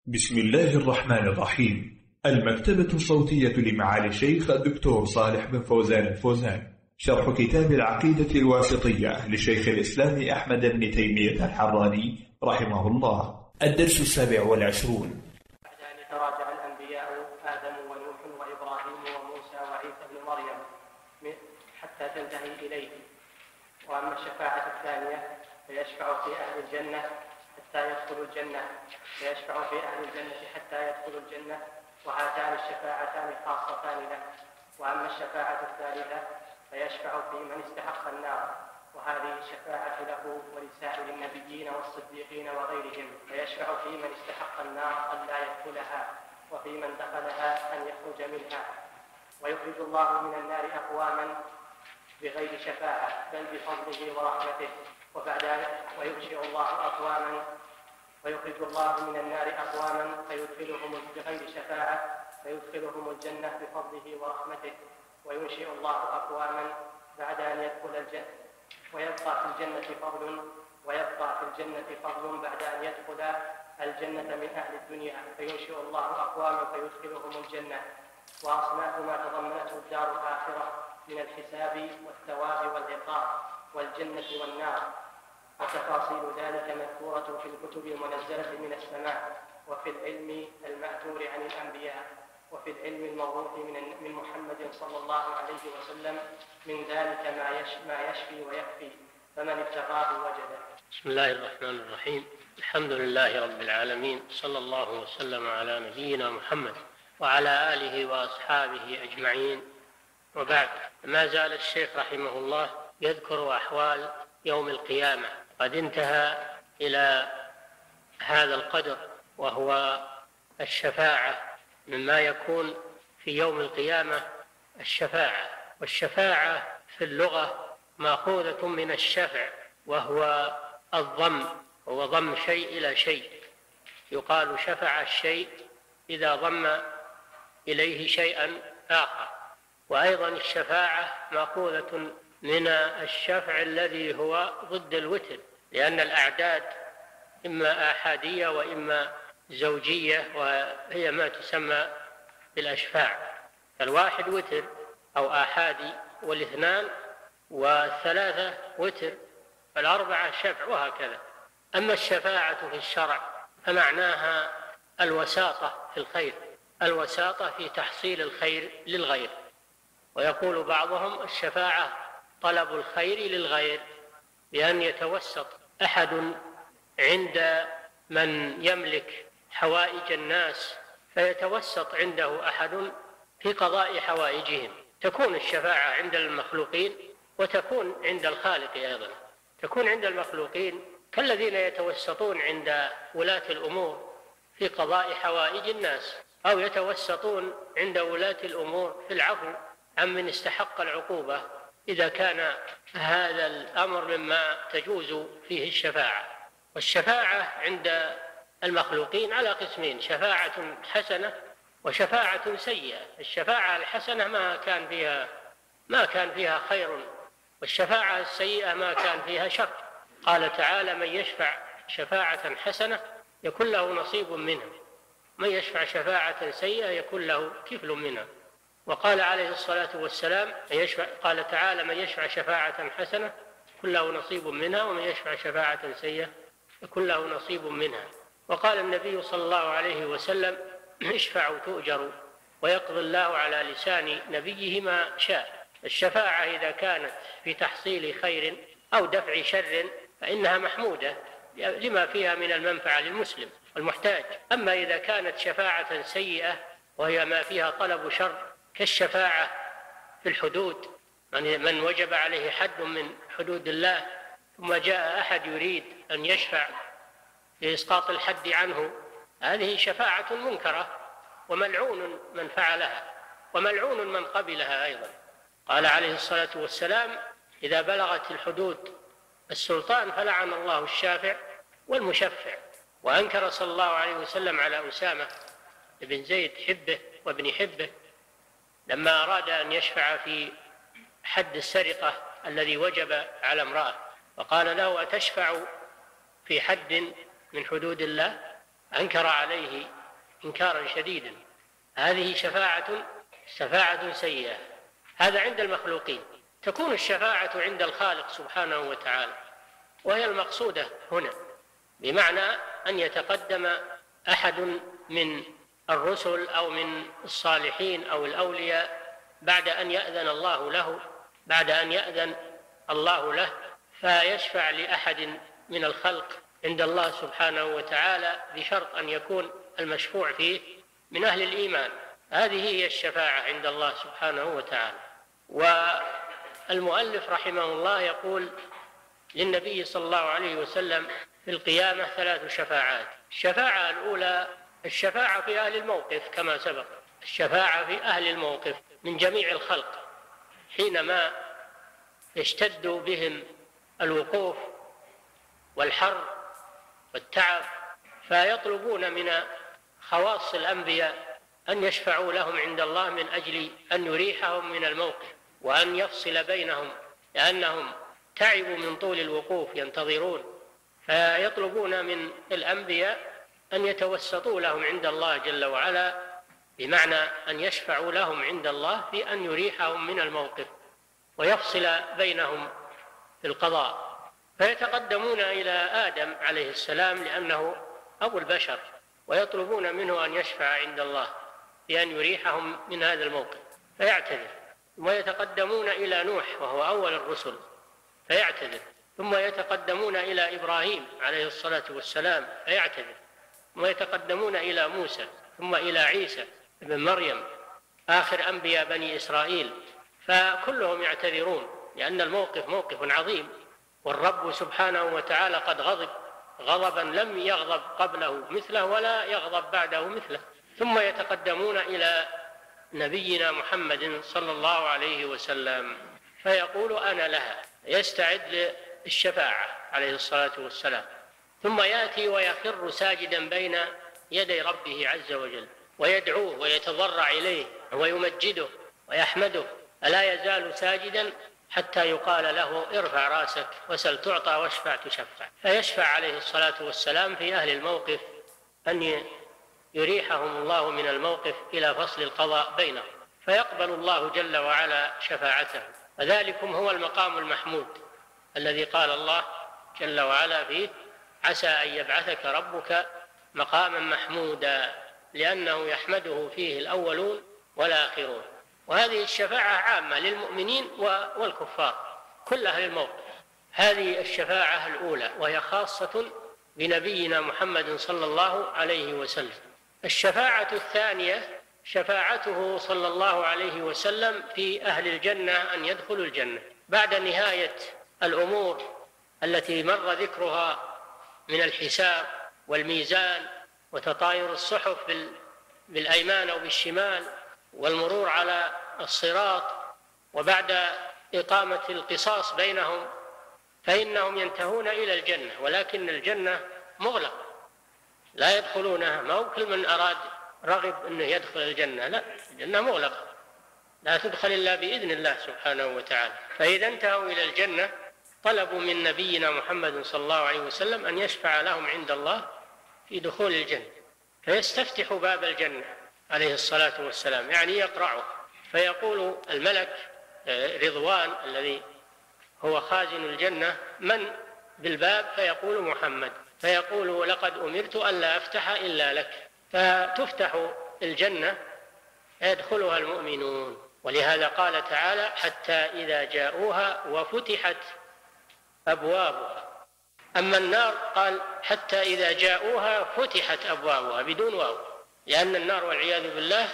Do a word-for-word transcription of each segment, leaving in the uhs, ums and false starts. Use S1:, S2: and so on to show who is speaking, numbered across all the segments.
S1: بسم الله الرحمن الرحيم. المكتبة الصوتية لمعالي الشيخ الدكتور صالح بن فوزان الفوزان، شرح كتاب العقيدة الواسطية لشيخ الإسلام أحمد بن تيمية الحراني رحمه الله. الدرس السابع والعشرون.
S2: بعد أن يتراجع الأنبياء آدم ونوح وإبراهيم وموسى وعيسى بن مريم حتى تنتهي إليه. وأما الشفاعة الثانية فيشفع في أهل الجنة حتى يدخلوا الجنة فيشفع في أهل الجنة حتى يدخلوا الجنة، وهاتان الشفاعتان خاصتان له. وأما الشفاعة الثالثة فيشفع في من استحق النار، وهذه الشفاعة له ولسائر النبيين والصديقين وغيرهم. فيشفع في من استحق النار أن لا يدخلها، وفي من دخلها أن يخرج منها. ويخرج الله من النار أقواما بغير شفاعة بل بفضله ورحمته. وبعد ويبشر الله أقواما ويخرج الله من النار أقواما فيدخلهم بغير شفاعة فيدخلهم الجنة بفضله ورحمته. وينشئ الله أقواما بعد أن يدخل الجنة ويبقى في الجنة فضل ويبقى في الجنة فضل بعد أن يدخل الجنة من أهل الدنيا، فينشئ الله أقواما فيدخلهم الجنة. وأصناف ما تضمنته الدار الآخرة من الحساب والثواب والعقاب والجنة والنار، وتفاصيل ذلك مذكورة في الكتب المنزلة من السماء، وفي العلم المأثور عن الأنبياء، وفي العلم الموروث من محمد صلى الله عليه وسلم من ذلك ما يشفي ويكفي، فمن ابتغاه وجده.
S3: بسم الله الرحمن الرحيم. الحمد لله رب العالمين، صلى الله وسلم على نبينا محمد وعلى آله وأصحابه أجمعين، وبعد. ما زال الشيخ رحمه الله يذكر أحوال يوم القيامة، قد انتهى إلى هذا القدر، وهو الشفاعة. مما يكون في يوم القيامة الشفاعة، والشفاعة في اللغة مأخوذة من الشفع، وهو الضم، هو ضم شيء إلى شيء. يقال شفع الشيء إذا ضم إليه شيئا آخر. وأيضا الشفاعة مأخوذة من الشفع الذي هو ضد الوتر، لأن الأعداد إما آحادية وإما زوجية، وهي ما تسمى بالأشفاع. الواحد وتر أو آحادي، والاثنان والثلاثة وتر، الأربعة شفع، وهكذا. أما الشفاعة في الشرع فمعناها الوساطة في الخير، الوساطة في تحصيل الخير للغير. ويقول بعضهم الشفاعة طلب الخير للغير، بأن يتوسط أحد عند من يملك حوائج الناس، فيتوسط عنده أحد في قضاء حوائجهم. تكون الشفاعة عند المخلوقين وتكون عند الخالق أيضا. تكون عند المخلوقين كالذين يتوسطون عند ولاة الأمور في قضاء حوائج الناس، أو يتوسطون عند ولاة الأمور في العفو عن من استحق العقوبة، إذا كان هذا الأمر مما تجوز فيه الشفاعة. والشفاعة عند المخلوقين على قسمين: شفاعة حسنة وشفاعة سيئة. الشفاعة الحسنة ما كان فيها ما كان فيها خير، والشفاعة السيئة ما كان فيها شر. قال تعالى: من يشفع شفاعة حسنة يكون له نصيب منها، من يشفع شفاعة سيئة يكون له كفل منها. وقال عليه الصلاة والسلام: يشفع قال تعالى: من يشفع شفاعة حسنة يكون له نصيب منها، ومن يشفع شفاعة سيئة يكون له نصيب منها. وقال النبي صلى الله عليه وسلم: اشفعوا تؤجروا، ويقضي الله على لسان نبيه ما شاء. الشفاعة إذا كانت في تحصيل خير أو دفع شر فإنها محمودة لما فيها من المنفعة للمسلم المحتاج. أما إذا كانت شفاعة سيئة وهي ما فيها طلب شر، كالشفاعة في الحدود، من وجب عليه حد من حدود الله ثم جاء أحد يريد أن يشفع لإسقاط الحد عنه، هذه شفاعة منكرة، وملعون من فعلها وملعون من قبلها أيضا. قال عليه الصلاة والسلام: إذا بلغت الحدود السلطان فلعن الله الشافع والمشفع. وأنكر صلى الله عليه وسلم على أسامة بن زيد حبه وابن حبه لما أراد أن يشفع في حد السرقة الذي وجب على امرأة، وقال له: أتشفع في حد من حدود الله؟ أنكر عليه إنكارا شديدا. هذه شفاعة شفاعة سيئة. هذا عند المخلوقين. تكون الشفاعة عند الخالق سبحانه وتعالى، وهي المقصودة هنا، بمعنى أن يتقدم أحد من الرسل أو من الصالحين أو الأولياء بعد أن يأذن الله له بعد أن يأذن الله له فيشفع لأحد من الخلق عند الله سبحانه وتعالى، بشرط أن يكون المشفوع فيه من أهل الإيمان. هذه هي الشفاعة عند الله سبحانه وتعالى. والمؤلف رحمه الله يقول للنبي صلى الله عليه وسلم في القيامة ثلاث شفاعات. الشفاعة الأولى الشفاعة في أهل الموقف كما سبق، الشفاعة في أهل الموقف من جميع الخلق حينما يشتد بهم الوقوف والحر والتعب، فيطلبون من خواص الأنبياء أن يشفعوا لهم عند الله من أجل أن يريحهم من الموقف وأن يفصل بينهم، لأنهم تعبوا من طول الوقوف ينتظرون، فيطلبون من الأنبياء أن يتوسطوا لهم عند الله جل وعلا، بمعنى أن يشفعوا لهم عند الله في أن يريحهم من الموقف ويفصل بينهم في القضاء. فيتقدمون إلى آدم عليه السلام لأنه أبو البشر، ويطلبون منه أن يشفع عند الله بأن يريحهم من هذا الموقف فيعتذر. ثم يتقدمون إلى نوح وهو أول الرسل فيعتذر. ثم يتقدمون إلى إبراهيم عليه الصلاة والسلام فيعتذر. ثم يتقدمون إلى موسى، ثم إلى عيسى ابن مريم آخر أنبياء بني إسرائيل، فكلهم يعتذرون لأن الموقف موقف عظيم، والرب سبحانه وتعالى قد غضب غضبا لم يغضب قبله مثله ولا يغضب بعده مثله. ثم يتقدمون إلى نبينا محمد صلى الله عليه وسلم فيقول أنا لها، يستعد للشفاعة عليه الصلاة والسلام. ثم يأتي ويخر ساجدا بين يدي ربه عز وجل ويدعوه ويتضرع إليه ويمجده ويحمده، ألا يزال ساجدا حتى يقال له ارفع راسك وسل تعطى واشفع تشفع. فيشفع عليه الصلاة والسلام في أهل الموقف أن يريحهم الله من الموقف إلى فصل القضاء بينهم، فيقبل الله جل وعلا شفاعته. وذلكم هو المقام المحمود الذي قال الله جل وعلا فيه عسى أن يبعثك ربك مقاما محمودا، لأنه يحمده فيه الأولون والآخرون. وهذه الشفاعة عامة للمؤمنين والكفار كل أهل الموقف. هذه الشفاعة الأولى وهي خاصة بنبينا محمد صلى الله عليه وسلم. الشفاعة الثانية شفاعته صلى الله عليه وسلم في أهل الجنة أن يدخلوا الجنة بعد نهاية الأمور التي مر ذكرها من الحساب والميزان وتطاير الصحف بالأيمان أو بالشمال والمرور على الصراط، وبعد إقامة القصاص بينهم فإنهم ينتهون إلى الجنة، ولكن الجنة مغلقة لا يدخلونها. ما هو كل من أراد رغب أنه يدخل الجنة، لا، الجنة مغلقة لا تدخل إلا بإذن الله سبحانه وتعالى. فإذا انتهوا إلى الجنة طلبوا من نبينا محمد صلى الله عليه وسلم أن يشفع لهم عند الله في دخول الجنة، فيستفتح باب الجنة عليه الصلاة والسلام، يعني يقرعه، فيقول الملك رضوان الذي هو خازن الجنة من بالباب؟ فيقول محمد، فيقول لقد أمرت ألا أفتح إلا لك، فتفتح الجنة يدخلها المؤمنون. ولهذا قال تعالى حتى إذا جاءوها وفتحت أبوابها. أما النار قال حتى إذا جاءوها فتحت أبوابها بدون واو، لأن النار والعياذ بالله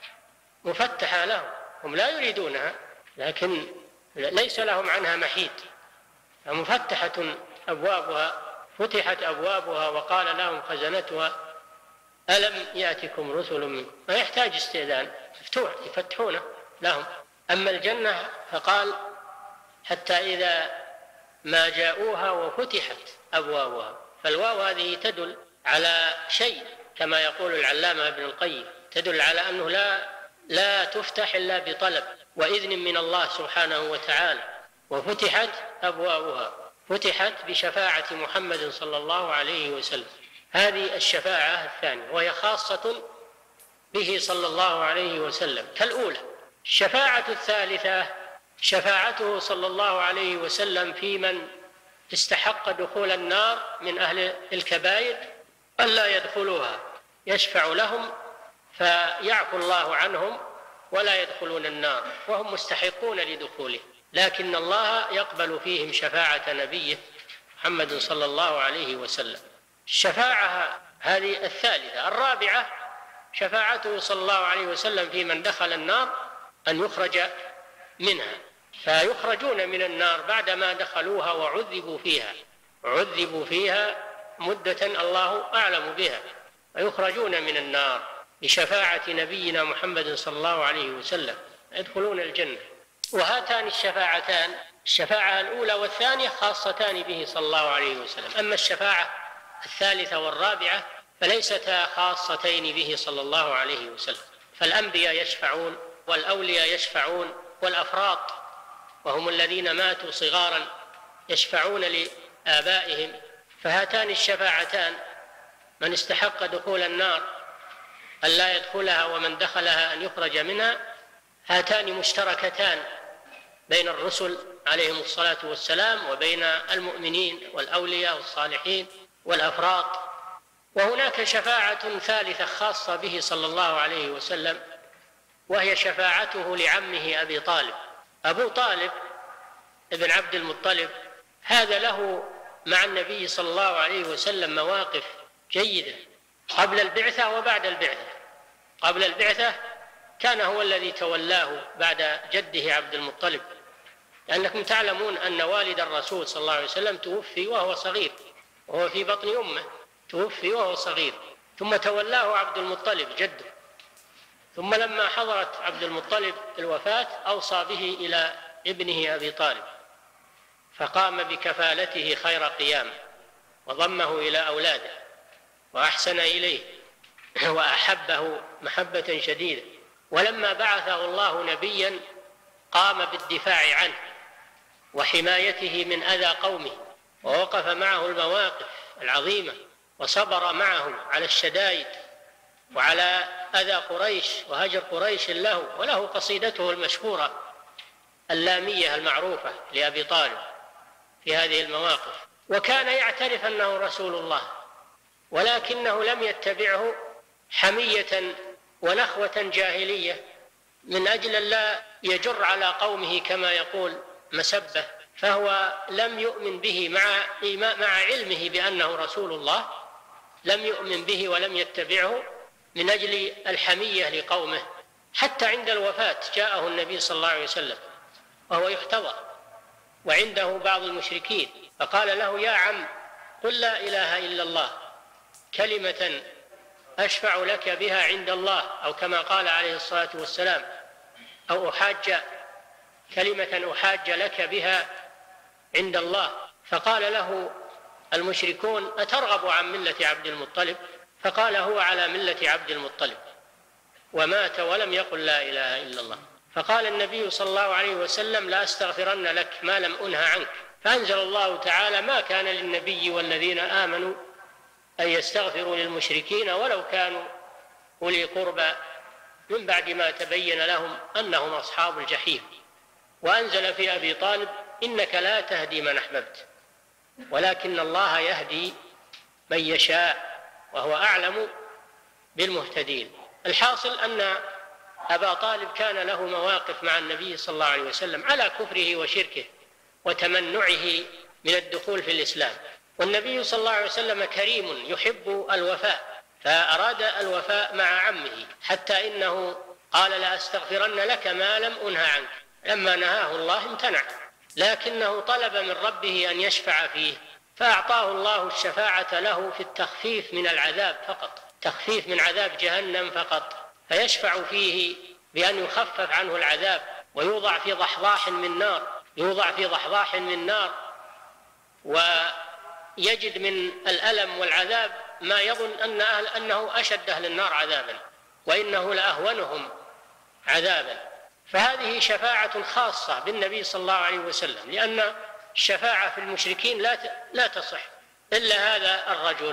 S3: مفتحة لهم، هم لا يريدونها لكن ليس لهم عنها محيد، فمفتحة أبوابها فتحت أبوابها وقال لهم خزنتها ألم يأتكم رسل منكم، ما يحتاج استئذان، مفتوح يفتحونه لهم. أما الجنة فقال حتى إذا ما جاءوها وفتحت أبوابها، فالواو هذه تدل على شيء كما يقول العلامة ابن القيم، تدل على أنه لا لا تفتح إلا بطلب وإذن من الله سبحانه وتعالى. وفتحت أبوابها، فتحت بشفاعة محمد صلى الله عليه وسلم. هذه الشفاعة الثانية، وهي خاصة به صلى الله عليه وسلم كالأولى. الشفاعة الثالثة شفاعته صلى الله عليه وسلم في من استحق دخول النار من أهل الكبائر ألا يدخلوها، يشفع لهم فيعفو الله عنهم ولا يدخلون النار وهم مستحقون لدخوله، لكن الله يقبل فيهم شفاعة نبيه محمد صلى الله عليه وسلم. الشفاعة هذه الثالثة. الرابعة شفاعته صلى الله عليه وسلم في من دخل النار أن يخرج منها، فيخرجون من النار بعدما دخلوها وعذبوا فيها عذبوا فيها مدة الله أعلم بها، ويخرجون من النار بشفاعة نبينا محمد صلى الله عليه وسلم يدخلون الجنة. وهاتان الشفاعتان، الشفاعة الأولى والثانية، خاصتان به صلى الله عليه وسلم. أما الشفاعة الثالثة والرابعة فليستا خاصتين به صلى الله عليه وسلم، فالأنبياء يشفعون والأولياء يشفعون والأفراط وهم الذين ماتوا صغارا يشفعون لآبائهم. فهاتان الشفاعتان من استحق دخول النار أن لا يدخلها ومن دخلها أن يخرج منها، هاتان مشتركتان بين الرسل عليهم الصلاة والسلام وبين المؤمنين والأولياء والصالحين والأفراط. وهناك شفاعة ثالثة خاصة به صلى الله عليه وسلم، وهي شفاعته لعمه أبي طالب. أبو طالب ابن عبد المطلب هذا له مع النبي صلى الله عليه وسلم مواقف جيدة قبل البعثة وبعد البعثة. قبل البعثة كان هو الذي تولاه بعد جده عبد المطلب، لأنكم تعلمون أن والد الرسول صلى الله عليه وسلم توفي وهو صغير، وهو في بطن أمه توفي وهو صغير، ثم تولاه عبد المطلب جده، ثم لما حضرت عبد المطلب الوفاة أوصى به إلى ابنه أبي طالب، فقام بكفالته خير قيام وضمه إلى أولاده وأحسن إليه وأحبه محبة شديدة. ولما بعثه الله نبيا قام بالدفاع عنه وحمايته من أذى قومه، ووقف معه المواقف العظيمة وصبر معه على الشدائد وعلى أذى قريش وهجر قريش له. وله قصيدته المشهورة اللامية المعروفة لأبي طالب في هذه المواقف. وكان يعترف أنه رسول الله، ولكنه لم يتبعه حمية ونخوة جاهلية من أجل لا يجر على قومه كما يقول مسبة، فهو لم يؤمن به مع مع علمه بأنه رسول الله، لم يؤمن به ولم يتبعه من أجل الحمية لقومه. حتى عند الوفاة جاءه النبي صلى الله عليه وسلم وهو يحتضر وعنده بعض المشركين، فقال له: يا عم، قل لا إله إلا الله كلمة أشفع لك بها عند الله، أو كما قال عليه الصلاة والسلام، أو أحاج كلمة أحاج لك بها عند الله. فقال له المشركون: أترغب عن ملة عبد المطلب؟ فقال: هو على ملة عبد المطلب، ومات ولم يقل لا إله إلا الله. فقال النبي صلى الله عليه وسلم: لا أستغفرن لك ما لم أنه عنك. فأنزل الله تعالى: ما كان للنبي والذين آمنوا أن يستغفروا للمشركين ولو كانوا أولي قربى من بعد ما تبين لهم أنهم أصحاب الجحيم. وأنزل في أبي طالب: إنك لا تهدي من أحببت ولكن الله يهدي من يشاء وهو أعلم بالمهتدين. الحاصل أن أبا طالب كان له مواقف مع النبي صلى الله عليه وسلم على كفره وشركه وتمنعه من الدخول في الإسلام، والنبي صلى الله عليه وسلم كريم يحب الوفاء، فأراد الوفاء مع عمه، حتى إنه قال: لا أستغفرن لك ما لم أنه عنك. لما نهاه الله امتنع، لكنه طلب من ربه أن يشفع فيه، فأعطاه الله الشفاعة له في التخفيف من العذاب فقط، تخفيف من عذاب جهنم فقط، فيشفع فيه بأن يخفف عنه العذاب ويوضع في ضحضاح من نار يوضع في ضحضاح من نار ويجد من الألم والعذاب ما يظن أن أهل أنه أشد أهل النار عذابا، وإنه لأهونهم عذابا. فهذه شفاعة خاصة بالنبي صلى الله عليه وسلم، لأن الشفاعة في المشركين لا لا تصح إلا هذا الرجل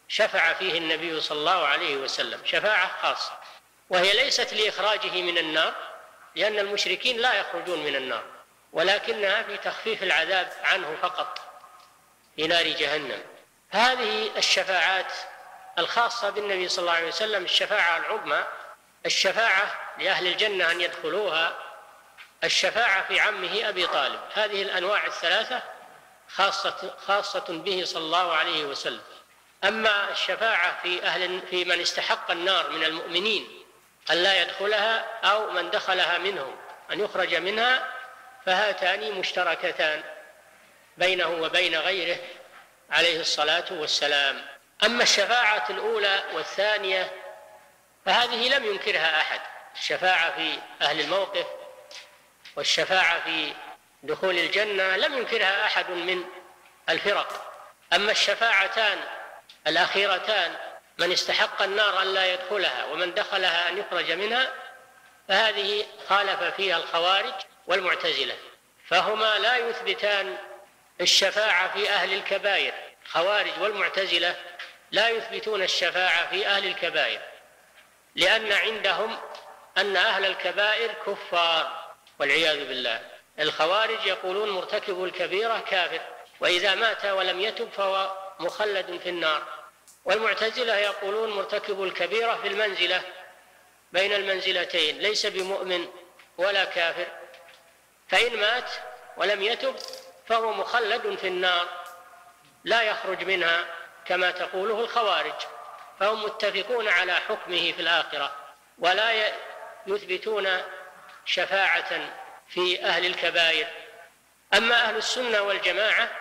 S3: شفع فيه النبي صلى الله عليه وسلم شفاعة خاصة، وهي ليست لإخراجه من النار، لأن المشركين لا يخرجون من النار، ولكنها في تخفيف العذاب عنه فقط في نار جهنم. هذه الشفاعات الخاصة بالنبي صلى الله عليه وسلم الشفاعة العظمى، الشفاعة لأهل الجنة أن يدخلوها، الشفاعة في عمه أبي طالب. هذه الأنواع الثلاثة خاصة, خاصة به صلى الله عليه وسلم. أما الشفاعة في, أهل في من استحق النار من المؤمنين أن لا يدخلها أو من دخلها منهم أن يخرج منها، فهاتان مشتركتان بينه وبين غيره عليه الصلاة والسلام. أما الشفاعة الأولى والثانية فهذه لم ينكرها أحد، الشفاعة في أهل الموقف والشفاعة في دخول الجنة لم ينكرها أحد من الفرق. أما الشفاعتان الأخيرتان من استحق النار أن لا يدخلها ومن دخلها أن يخرج منها، فهذه خالف فيها الخوارج والمعتزلة، فهما لا يثبتان الشفاعة في أهل الكبائر. الخوارج والمعتزلة لا يثبتون الشفاعة في أهل الكبائر، لأن عندهم أن أهل الكبائر كفار والعياذ بالله. الخوارج يقولون مرتكب الكبيرة كافر، وإذا مات ولم يتب فهو مخلد في النار. والمعتزلة يقولون مرتكب الكبيرة في المنزلة بين المنزلتين، ليس بمؤمن ولا كافر، فإن مات ولم يتب فهو مخلد في النار لا يخرج منها كما تقوله الخوارج. فهم متفقون على حكمه في الآخرة ولا يثبتون شفاعة في أهل الكبائر. أما أهل السنة والجماعة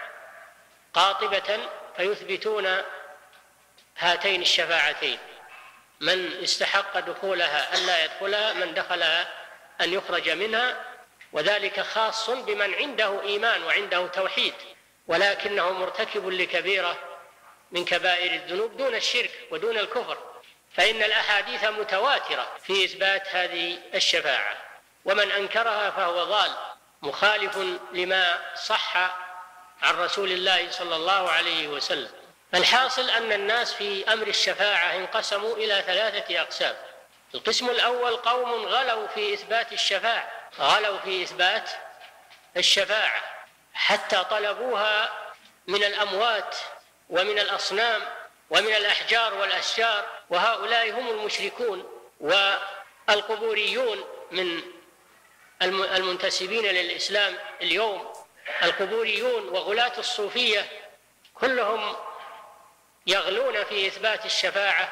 S3: قاطبة فيثبتون هاتين الشفاعتين، من استحق دخولها أن لا يدخلها، من دخلها أن يخرج منها، وذلك خاص بمن عنده إيمان وعنده توحيد ولكنه مرتكب لكبيرة من كبائر الذنوب دون الشرك ودون الكفر، فإن الأحاديث متواترة في إثبات هذه الشفاعة، ومن أنكرها فهو ضال مخالف لما صح عن رسول الله صلى الله عليه وسلم. الحاصل أن الناس في أمر الشفاعة انقسموا إلى ثلاثة أقسام. القسم الأول قوم غلوا في إثبات الشفاعة، غلوا في إثبات الشفاعة حتى طلبوها من الأموات ومن الأصنام ومن الأحجار والأشجار، وهؤلاء هم المشركون والقبوريون من المنتسبين للإسلام اليوم. القبوريون وغلاة الصوفية كلهم يغلون في إثبات الشفاعة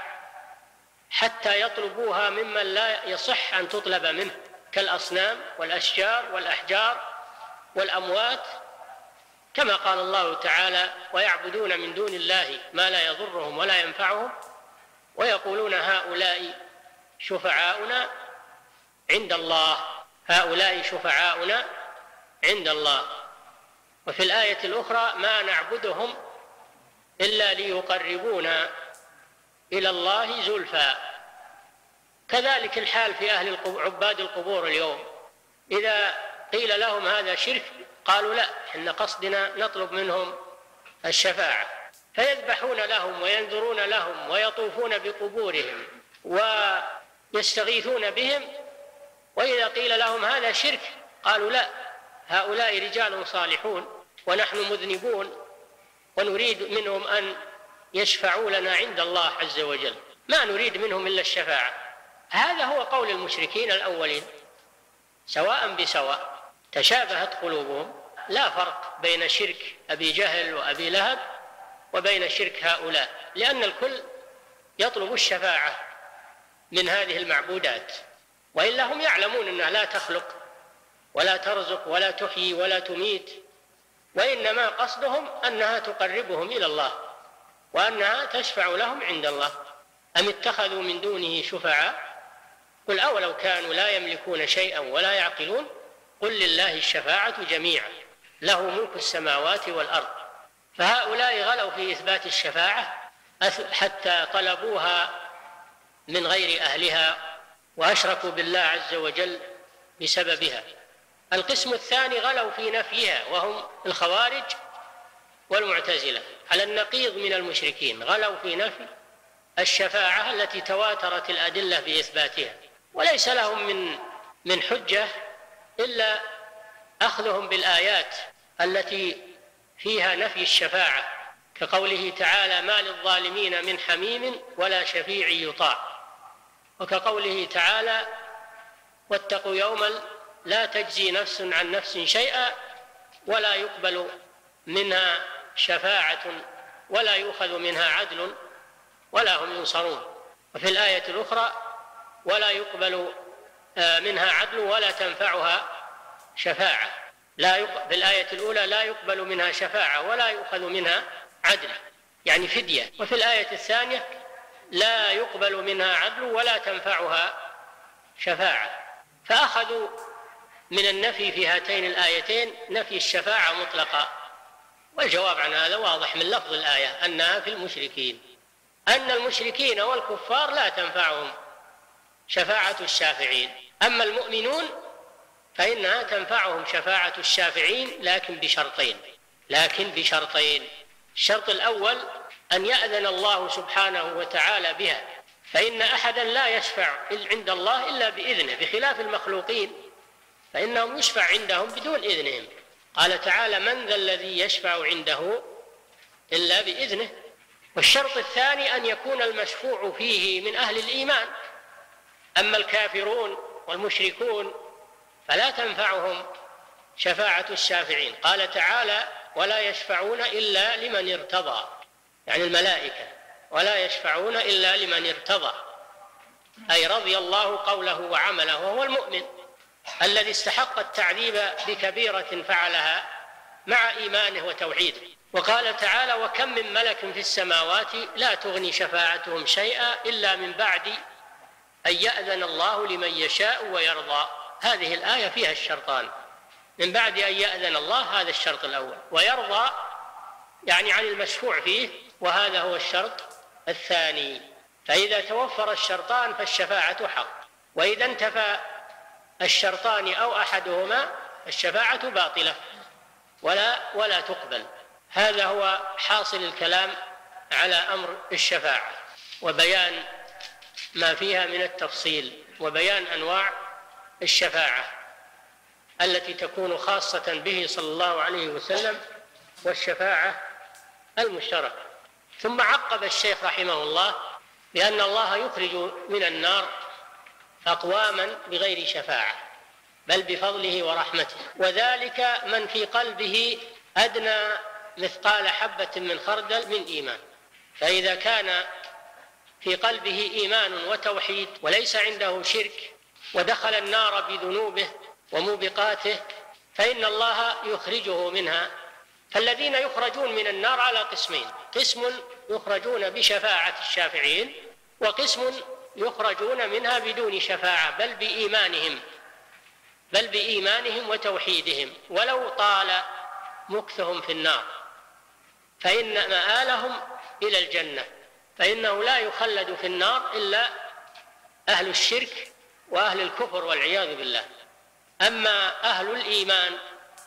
S3: حتى يطلبوها ممن لا يصح أن تطلب منه، كالأصنام والأشجار والأحجار والأموات، كما قال الله تعالى: ويعبدون من دون الله ما لا يضرهم ولا ينفعهم ويقولون هؤلاء شفعاؤنا عند الله، هؤلاء شفعاؤنا عند الله. وفي الآية الأخرى: ما نعبدهم إلا ليقربونا إلى الله زلفى. كذلك الحال في أهل عباد القبور اليوم، إذا قيل لهم هذا شرك قالوا: لا، إن قصدنا نطلب منهم الشفاعة، فيذبحون لهم وينذرون لهم ويطوفون بقبورهم ويستغيثون بهم، وإذا قيل لهم هذا شرك قالوا: لا، هؤلاء رجال صالحون ونحن مذنبون ونريد منهم أن يشفعوا لنا عند الله عز وجل، ما نريد منهم إلا الشفاعة. هذا هو قول المشركين الأولين سواء بسواء، تشابهت قلوبهم، لا فرق بين شرك أبي جهل وأبي لهب وبين شرك هؤلاء، لأن الكل يطلب الشفاعة من هذه المعبودات، وإلا هم يعلمون أنها لا تخلق ولا ترزق ولا تحيي ولا تميت، وإنما قصدهم أنها تقربهم إلى الله وأنها تشفع لهم عند الله. أم اتخذوا من دونه شفعاء قل أولو كانوا لا يملكون شيئا ولا يعقلون قل لله الشفاعة جميعا له ملك السماوات والأرض. فهؤلاء غلوا في إثبات الشفاعة حتى طلبوها من غير أهلها وأشركوا بالله عز وجل بسببها. القسم الثاني غلوا في نفيها، وهم الخوارج والمعتزلة، على النقيض من المشركين، غلوا في نفي الشفاعة التي تواترت الأدلة بإثباتها، وليس لهم من من حجة إلا أخذهم بالآيات التي فيها نفي الشفاعة، كقوله تعالى: ما للظالمين من حميم ولا شفيع يطاع، وكقوله تعالى: واتقوا يوما لا تجزي نفس عن نفس شيئا ولا يقبل منها شفاعة ولا يؤخذ منها عدل ولا هم ينصرون. وفي الآية الأخرى: ولا يقبل منها عدل ولا تنفعها شفاعة. لا يق... في الآية الأولى: لا يقبل منها شفاعة ولا يؤخذ منها عدل، يعني فدية. وفي الآية الثانية: لا يقبل منها عدل ولا تنفعها شفاعة. فأخذوا من النفي في هاتين الآيتين نفي الشفاعة مطلقا، والجواب عن هذا واضح من لفظ الآية أنها في المشركين، أن المشركين والكفار لا تنفعهم شفاعة الشافعين، أما المؤمنون فإنها تنفعهم شفاعة الشافعين، لكن بشرطين لكن بشرطين الشرط الأول أن يأذن الله سبحانه وتعالى بها، فإن أحدا لا يشفع عند الله إلا بإذنه، بخلاف المخلوقين فإنهم يشفع عندهم بدون إذنهم. قال تعالى: من ذا الذي يشفع عنده إلا بإذنه. والشرط الثاني أن يكون المشفوع فيه من أهل الإيمان، أما الكافرون والمشركون فلا تنفعهم شفاعة الشافعين. قال تعالى: ولا يشفعون إلا لمن ارتضى، يعني الملائكة، ولا يشفعون إلا لمن ارتضى، أي رضي الله قوله وعمله، وهو المؤمن الذي استحق التعذيب بكبيرة فعلها مع إيمانه وتوحيده. وقال تعالى: وكم من ملك في السماوات لا تغني شفاعتهم شيئا إلا من بعد أن يأذن الله لمن يشاء ويرضى. هذه الآية فيها الشرطان: من بعد أن يأذن الله، هذا الشرط الأول، ويرضى يعني عن المشفوع فيه، وهذا هو الشرط الثاني. فإذا توفر الشرطان فالشفاعة حق، وإذا انتفى الشرطان أو أحدهما الشفاعة باطلة ولا ولا تقبل. هذا هو حاصل الكلام على أمر الشفاعة، وبيان ما فيها من التفصيل، وبيان أنواع الشفاعة التي تكون خاصة به صلى الله عليه وسلم، والشفاعة المشتركة. ثم عقب الشيخ رحمه الله بأن الله يخرج من النار أقواما بغير شفاعة بل بفضله ورحمته، وذلك من في قلبه أدنى مثقال حبة من خردل من إيمان. فإذا كان في قلبه إيمان وتوحيد وليس عنده شرك ودخل النار بذنوبه وموبقاته فإن الله يخرجه منها. فالذين يخرجون من النار على قسمين: قسم يخرجون بشفاعة الشافعين، وقسم يخرجون منها بدون شفاعة بل بإيمانهم بل بإيمانهم وتوحيدهم، ولو طال مكثهم في النار فإن مآلهم إلى الجنة، فإنه لا يخلد في النار إلا أهل الشرك وأهل الكفر والعياذ بالله. أما أهل الإيمان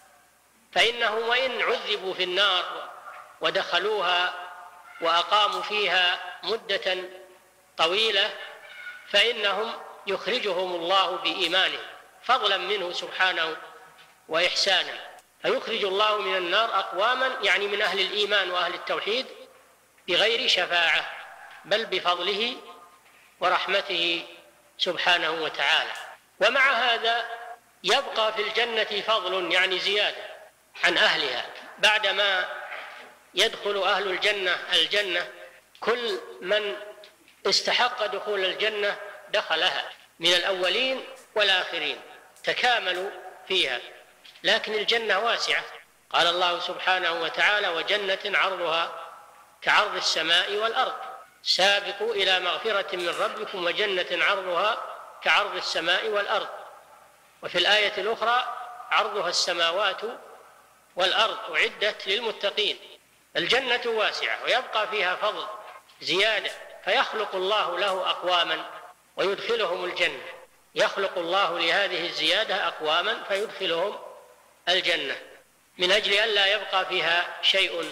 S3: فإنهم وإن عذبوا في النار ودخلوها وأقاموا فيها مدة طويلة فإنهم يخرجهم الله بإيمانهم فضلا منه سبحانه وإحسانا. فيخرج الله من النار أقواما يعني من أهل الإيمان وأهل التوحيد بغير شفاعة بل بفضله ورحمته سبحانه وتعالى. ومع هذا يبقى في الجنة فضل يعني زيادة عن أهلها، بعدما يدخل أهل الجنة الجنة كل من استحق دخول الجنة دخلها من الأولين والآخرين تكاملوا فيها، لكن الجنة واسعة. قال الله سبحانه وتعالى: وجنة عرضها كعرض السماء والأرض سابقوا إلى مغفرة من ربكم وجنة عرضها كعرض السماء والأرض. وفي الآية الأخرى: عرضها السماوات والأرض أعدت للمتقين. الجنة واسعة ويبقى فيها فضل زيادة، فيخلق الله له أقواما ويدخلهم الجنة، يخلق الله لهذه الزيادة أقواما فيدخلهم الجنة من أجل أن لا يبقى فيها شيء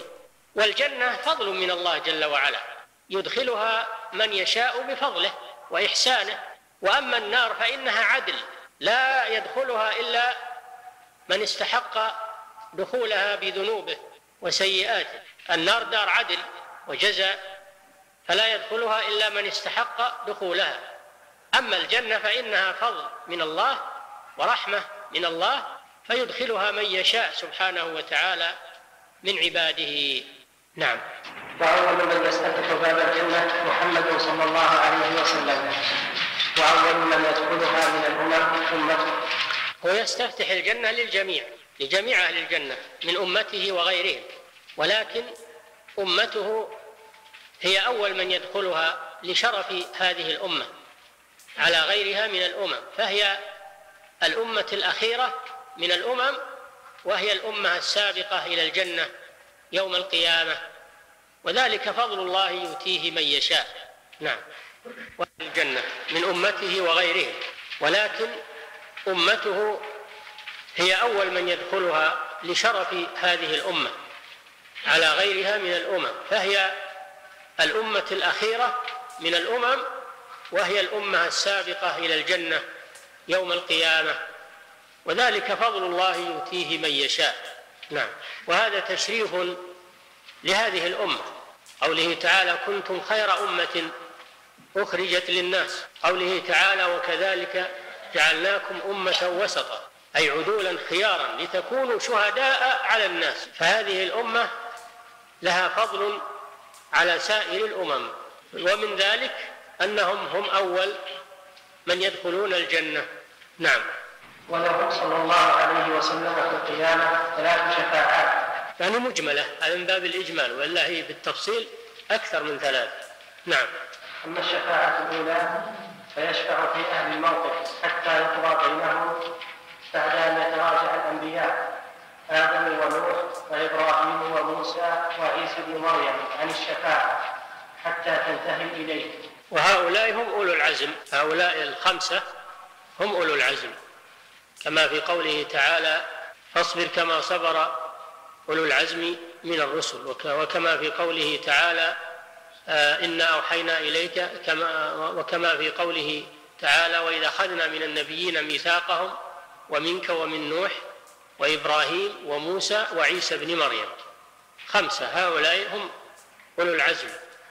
S3: والجنة فضل من الله جل وعلا يدخلها من يشاء بفضله وإحسانه. وأما النار فإنها عدل لا يدخلها إلا من استحق دخولها بذنوبه وسيئاته. النار دار عدل وجزاء فلا يدخلها إلا من استحق دخولها. أما الجنة فإنها فضل من الله ورحمة من الله فيدخلها من يشاء سبحانه وتعالى من عباده. نعم.
S2: وأول من يستفتح باب الجنة محمد صلى الله عليه وسلم، وأول من يدخلها من الأمم أمته.
S3: هو يستفتح الجنة للجميع، لجميع أهل الجنة من أمته وغيرهم، ولكن أمته هي أول من يدخلها لشرف هذه الأمة على غيرها من الأمم، فهي الأمة الأخيرة من الأمم، وهي الأمة السابقة إلى الجنة يوم القيامة، وذلك فضل الله يؤتيه من يشاء. نعم. والجنة من أمته وغيرهم، ولكن أمته هي أول من يدخلها لشرف هذه الأمة على غيرها من الأمم، فهي الأمة الأخيرة من الأمم، وهي الأمة السابقة إلى الجنة يوم القيامة، وذلك فضل الله يؤتيه من يشاء. نعم. وهذا تشريف لهذه الأمة. قوله تعالى كنتم خير أمة أخرجت للناس، قوله تعالى وكذلك جعلناكم أمة وسطا، أي عدولا خيارا لتكونوا شهداء على الناس. فهذه الأمة لها فضل على سائر الأمم، ومن ذلك أنهم هم أول من يدخلون الجنة. نعم.
S2: وله صلى الله عليه وسلم في القيامة ثلاث شفاعات،
S3: يعني مجملة على من باب الإجمال، وإلا هي بالتفصيل أكثر من ثلاث. نعم.
S2: أما الشفاعة الأولى فيشفع في أهل الموقف حتى يقضى بينهم بعد أن يتراجع الأنبياء آدم ونوح وإبراهيم وموسى وعيسى بن مريم عن الشفاعة حتى تنتهي إليه.
S3: وهؤلاء هم أولو العزم، هؤلاء الخمسة هم أولو العزم، كما في قوله تعالى فاصبر كما صبر أولو العزم من الرسل، وكما في قوله تعالى آه إنا أوحينا إليك، كما وكما في قوله تعالى وإذا أخذنا من النبيين ميثاقهم ومنك ومن نوح وإبراهيم وموسى وعيسى بن مريم. خمسة، هؤلاء هم أولو العزم.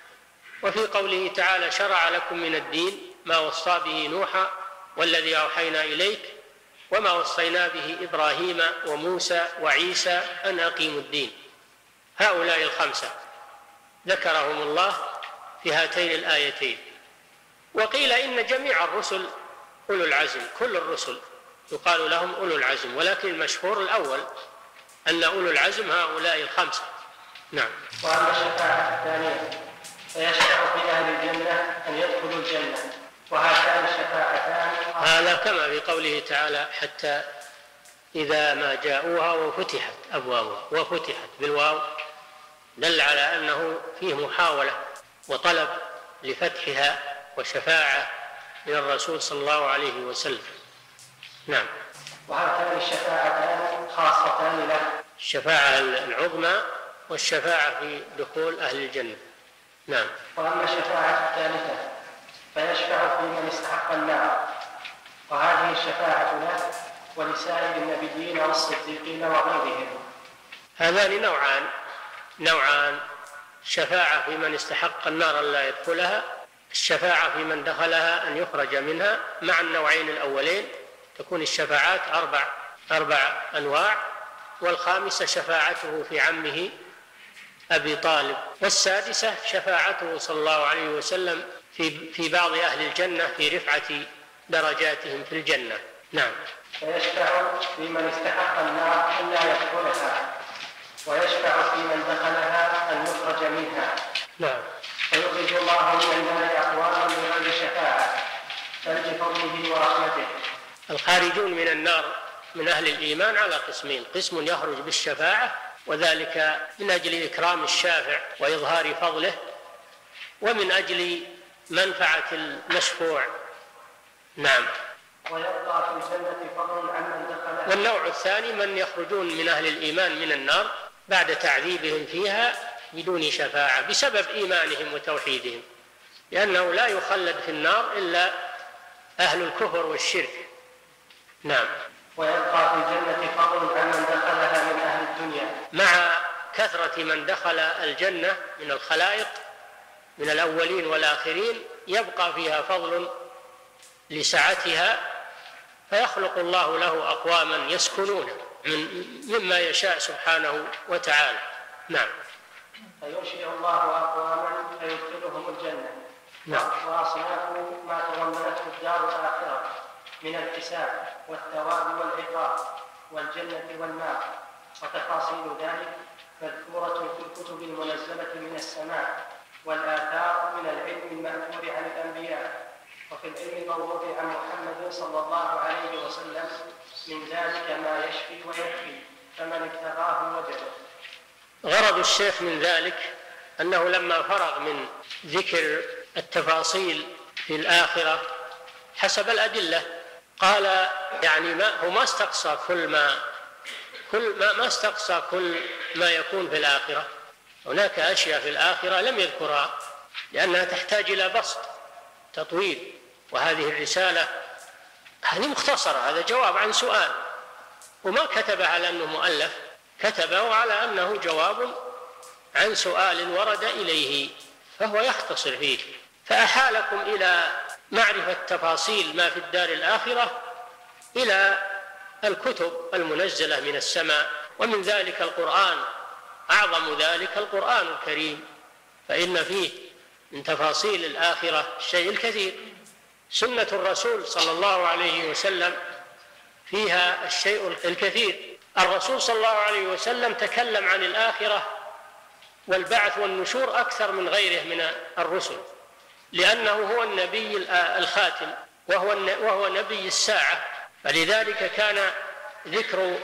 S3: وفي قوله تعالى شرع لكم من الدين ما وصى به نوحا والذي أوحينا إليك وما وصينا به إبراهيم وموسى وعيسى أن أقيموا الدين. هؤلاء الخمسة ذكرهم الله في هاتين الآيتين. وقيل إن جميع الرسل أولو العزم، كل الرسل يقال لهم أولو العزم، ولكن المشهور الأول أن أولو العزم هؤلاء الخمسة. نعم.
S2: وأما الشفاعة الثانية فيشفع في أهل الجنة أن يدخلوا الجنة، وهاتان الشفاعتان
S3: هذا كما في قوله تعالى حتى إذا ما جاءوها وفتحت أبوابها، وفتحت بالواو دل على أنه فيه محاولة وطلب لفتحها وشفاعة من الرسول صلى الله عليه وسلم. نعم.
S2: وهاتان الشفاعتان خاصتان له،
S3: الشفاعة العظمى والشفاعة في دخول أهل الجنة. نعم.
S2: وأما الشفاعة الثالثة فيشفع في من استحق النار، وهذه الشفاعة له ولسائر النبيين والصديقين وغيرهم.
S3: هذان نوعان نوعان شفاعة في من استحق النار لا يدخلها، الشفاعة في من دخلها أن يخرج منها، مع النوعين الأولين تكون الشفاعات أربع أربع أنواع، والخامسة شفاعته في عمه أبي طالب، والسادسة شفاعته صلى الله عليه وسلم في في بعض أهل الجنة في رفعة درجاتهم في الجنة. نعم.
S2: فيشفع في من استحق النار أن لا يدخلها، ويشفع في من دخلها أن يخرج منها.
S3: نعم.
S2: فيخرج الله من النار أقواما بغير شفاعة بل بفضله ورحمته.
S3: الخارجون من النار من أهل الإيمان على قسمين، قسم يخرج بالشفاعة وذلك من أجل إكرام الشافع وإظهار فضله، ومن أجل منفعة المشفوع. نعم.
S2: ويبقى في الجنة فضل عمن دخلها.
S3: والنوع الثاني من يخرجون من أهل الإيمان من النار بعد تعذيبهم فيها بدون شفاعة بسبب إيمانهم وتوحيدهم، لأنه لا يخلد في النار إلا أهل الكفر والشرك. نعم.
S2: ويبقى في الجنة فضل عن من دخلها من أهل الدنيا.
S3: مع كثرة من دخل الجنة من الخلائق من الأولين والآخرين يبقى فيها فضل لسعتها، فيخلق الله له أقواما يسكنون مما يشاء سبحانه وتعالى. نعم.
S2: فينشئ الله أقواما فيدخلهم الجنة.
S3: نعم.
S2: وأصناف ما تضمنته الدار الآخرة من الحساب والثواب والعقاب والجنة والنار، وتفاصيل ذلك مذكورة في الكتب المنزلة من السماء والآثار من العلم المأثور عن الأنبياء، وفي العلم الموروث عن محمد صلى الله عليه وسلم من ذلك ما يشفي ويكفي، فمن ابتغاه وجده.
S3: غرض الشيخ من ذلك أنه لما فرغ من ذكر التفاصيل في الآخرة حسب الأدلة قال يعني ما هو ما استقصى كل ما كل ما, ما استقصى كل ما يكون في الآخرة. هناك أشياء في الآخرة لم يذكرها لأنها تحتاج إلى بسط تطويل، وهذه الرسالة هذه مختصرة، هذا جواب عن سؤال، وما كتب على أنه مؤلف، كتبه على أنه جواب عن سؤال ورد إليه، فهو يختصر فيه، فأحالكم إلى معرفة تفاصيل ما في الدار الآخرة إلى الكتب المنزلة من السماء، ومن ذلك القرآن، أعظم ذلك القرآن الكريم، فإن فيه من تفاصيل الآخرة الشيء الكثير. سنة الرسول صلى الله عليه وسلم فيها الشيء الكثير. الرسول صلى الله عليه وسلم تكلم عن الآخرة والبعث والنشور أكثر من غيره من الرسل، لأنه هو النبي الخاتم وهو وهو نبي الساعة، فلذلك كان ذكر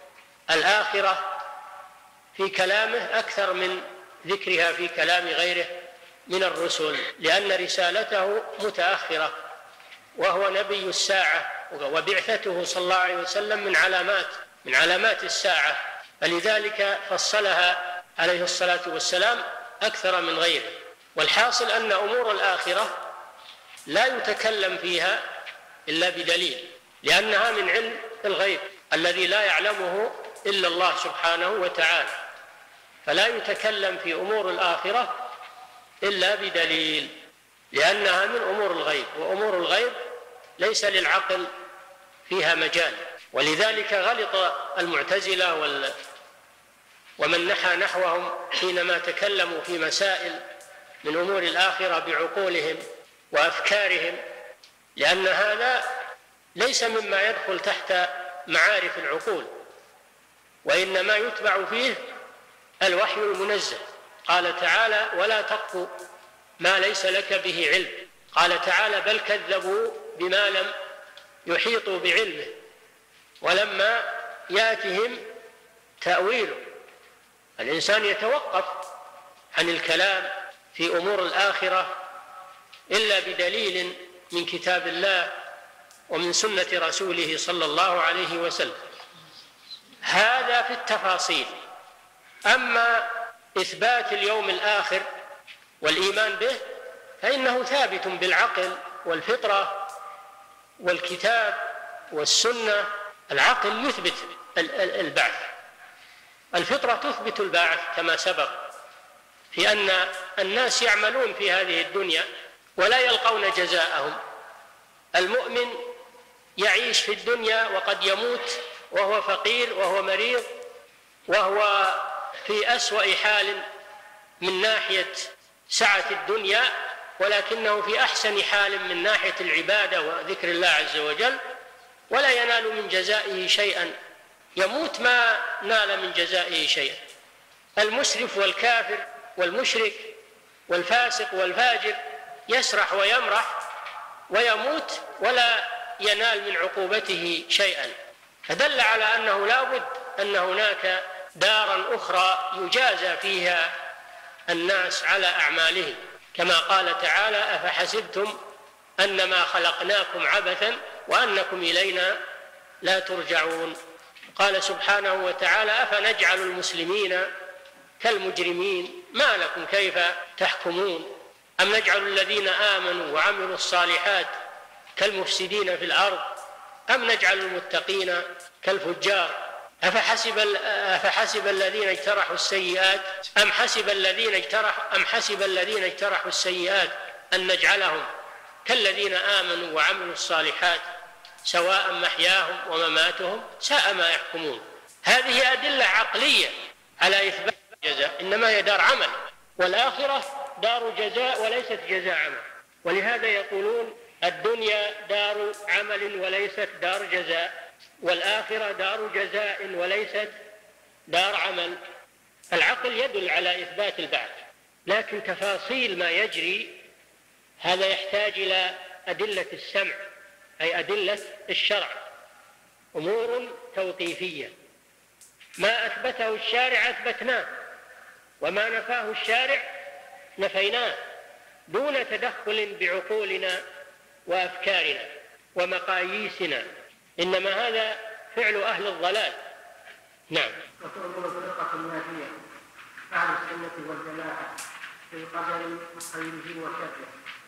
S3: الآخرة في كلامه أكثر من ذكرها في كلام غيره من الرسل، لأن رسالته متأخرة، وهو نبي الساعة، وبعثته صلى الله عليه وسلم من علامات من علامات الساعة، فلذلك فصلها عليه الصلاة والسلام أكثر من غيره. والحاصل أن أمور الآخرة لا يتكلم فيها إلا بدليل، لأنها من علم الغيب الذي لا يعلمه إلا الله سبحانه وتعالى، فلا يتكلم في أمور الآخرة إلا بدليل، لأنها من أمور الغيب، وأمور الغيب ليس للعقل فيها مجال. ولذلك غلط المعتزلة وال ومن نحى نحوهم حينما تكلموا في مسائل من أمور الآخرة بعقولهم وأفكارهم، لأن هذا ليس مما يدخل تحت معارف العقول، وإنما يتبع فيه الوحي المنزل. قال تعالى: ولا تقف ما ليس لك به علم. قال تعالى: بل كذبوا بما لم يحيطوا بعلمه ولما يأتهم تأويله. الإنسان يتوقف عن الكلام في أمور الآخرة إلا بدليل من كتاب الله ومن سنة رسوله صلى الله عليه وسلم. هذا في التفاصيل. أما إثبات اليوم الآخر والإيمان به فإنه ثابت بالعقل والفطرة والكتاب والسنة. العقل يثبت البعث، الفطرة تثبت البعث كما سبق، في أن الناس يعملون في هذه الدنيا ولا يلقون جزاءهم. المؤمن يعيش في الدنيا وقد يموت وهو فقير وهو مريض وهو في أسوأ حال من ناحية سعة الدنيا، ولكنه في أحسن حال من ناحية العبادة وذكر الله عز وجل، ولا ينال من جزائه شيئا، يموت ما نال من جزائه شيئا. المسرف والكافر والمشرك والفاسق والفاجر يسرح ويمرح ويموت ولا ينال من عقوبته شيئا، فدل على أنه لا بد أن هناك دارا أخرى يجازى فيها الناس على أعمالهم، كما قال تعالى: أفحسبتم أنما خلقناكم عبثا وأنكم إلينا لا ترجعون. قال سبحانه وتعالى: أفنجعل المسلمين كالمجرمين ما لكم كيف تحكمون أم نجعل الذين آمنوا وعملوا الصالحات كالمفسدين في الأرض أم نجعل المتقين كالفجار أفحسب, أفحسب الذين اجترحوا السيئات أم حسب الذين اجترحوا أم حسب الذين اجترحوا السيئات أن نجعلهم كالذين آمنوا وعملوا الصالحات سواء محياهم ومماتهم ساء ما يحكمون. هذه أدلة عقلية على إثبات الجزاء، إنما هي دار عمل، والآخرة دار جزاء وليست جزاء عمل. ولهذا يقولون الدنيا دار عمل وليست دار جزاء، والآخرة دار جزاء وليست دار عمل. العقل يدل على إثبات البعث، لكن تفاصيل ما يجري هذا يحتاج إلى أدلة السمع، أي أدلة الشرع، أمور توقيفية. ما أثبته الشارع أثبتناه، وما نفاه الشارع نفيناه، دون تدخل بعقولنا وأفكارنا ومقاييسنا، إنما هذا فعل أهل الضلال. نعم.
S2: وتؤمن بالفرقة الناجية أهل السنة والجماعة في قدر خيره وشره.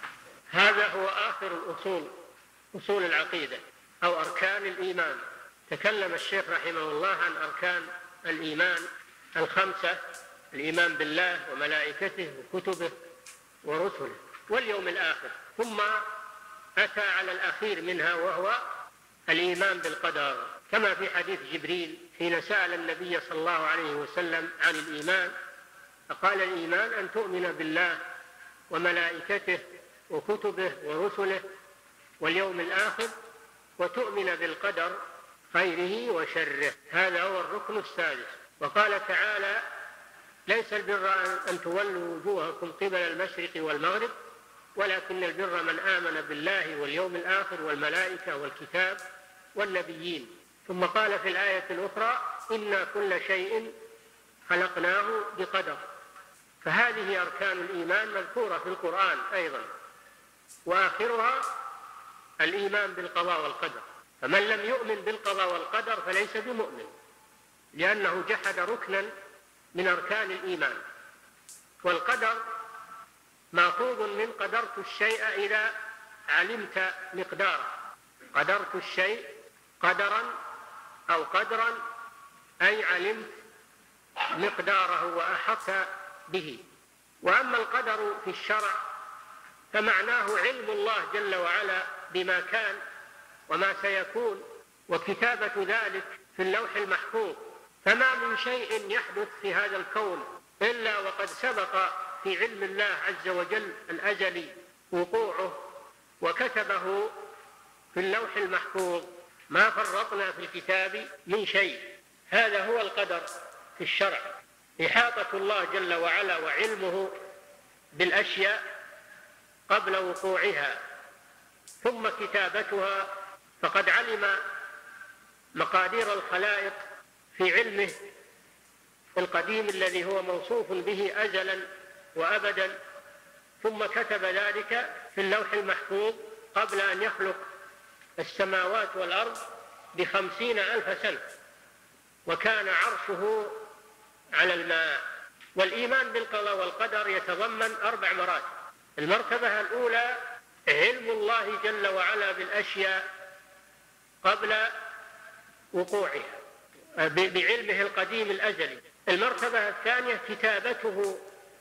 S3: هذا هو آخر الأصول، أصول العقيدة أو أركان الإيمان. تكلم الشيخ رحمه الله عن أركان الإيمان الخمسة: الإيمان بالله وملائكته وكتبه ورسله واليوم الآخر، ثم أتى على الأخير منها وهو الإيمان بالقدر، كما في حديث جبريل حين سأل النبي صلى الله عليه وسلم عن الإيمان فقال: الإيمان أن تؤمن بالله وملائكته وكتبه ورسله واليوم الآخر وتؤمن بالقدر خيره وشره. هذا هو الركن السادس. وقال تعالى: ليس البر أن تولوا وجوهكم قبل المشرق والمغرب ولكن البر من آمن بالله واليوم الآخر والملائكة والكتاب والنبيين. ثم قال في الآية الأخرى: إنا كل شيء خلقناه بقدر. فهذه أركان الإيمان مذكورة في القرآن أيضا، وآخرها الإيمان بالقضاء والقدر. فمن لم يؤمن بالقضاء والقدر فليس بمؤمن، لأنه جحد ركنا من أركان الإيمان. والقدر مأخوذ من قدرت الشيء إذا علمت مقداره. قدرت الشيء قدرا أو قدرا أي علمت مقداره وأحطت به. وأما القدر في الشرع فمعناه علم الله جل وعلا بما كان وما سيكون وكتابة ذلك في اللوح المحفوظ. فما من شيء يحدث في هذا الكون إلا وقد سبق في علم الله عز وجل الأزلي وقوعه وكتبه في اللوح المحفوظ، ما فرطنا في الكتاب من شيء. هذا هو القدر في الشرع، إحاطة الله جل وعلا وعلمه بالأشياء قبل وقوعها ثم كتابتها. فقد علم مقادير الخلائق في علمه القديم الذي هو موصوف به أزلا وأبدا، ثم كتب ذلك في اللوح المحفوظ قبل أن يخلق السماوات والأرض بخمسين ألف سنة، وكان عرشه على الماء. والإيمان بالقضاء والقدر يتضمن أربع مراتب. المرتبة الأولى علم الله جل وعلا بالأشياء قبل وقوعها بعلمه القديم الأزلي. المرتبة الثانية كتابته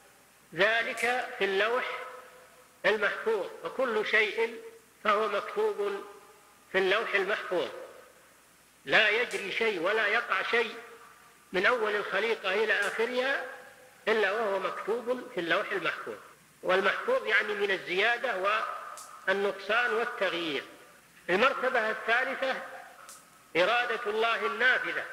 S3: ذلك في اللوح المحفوظ، وكل شيء فهو مكتوب في اللوح المحفوظ، لا يجري شيء ولا يقع شيء من أول الخليقة إلى آخرها إلا وهو مكتوب في اللوح المحفوظ. والمحفوظ يعني من الزيادة والنقصان والتغيير. المرتبة الثالثة إرادة الله النافذة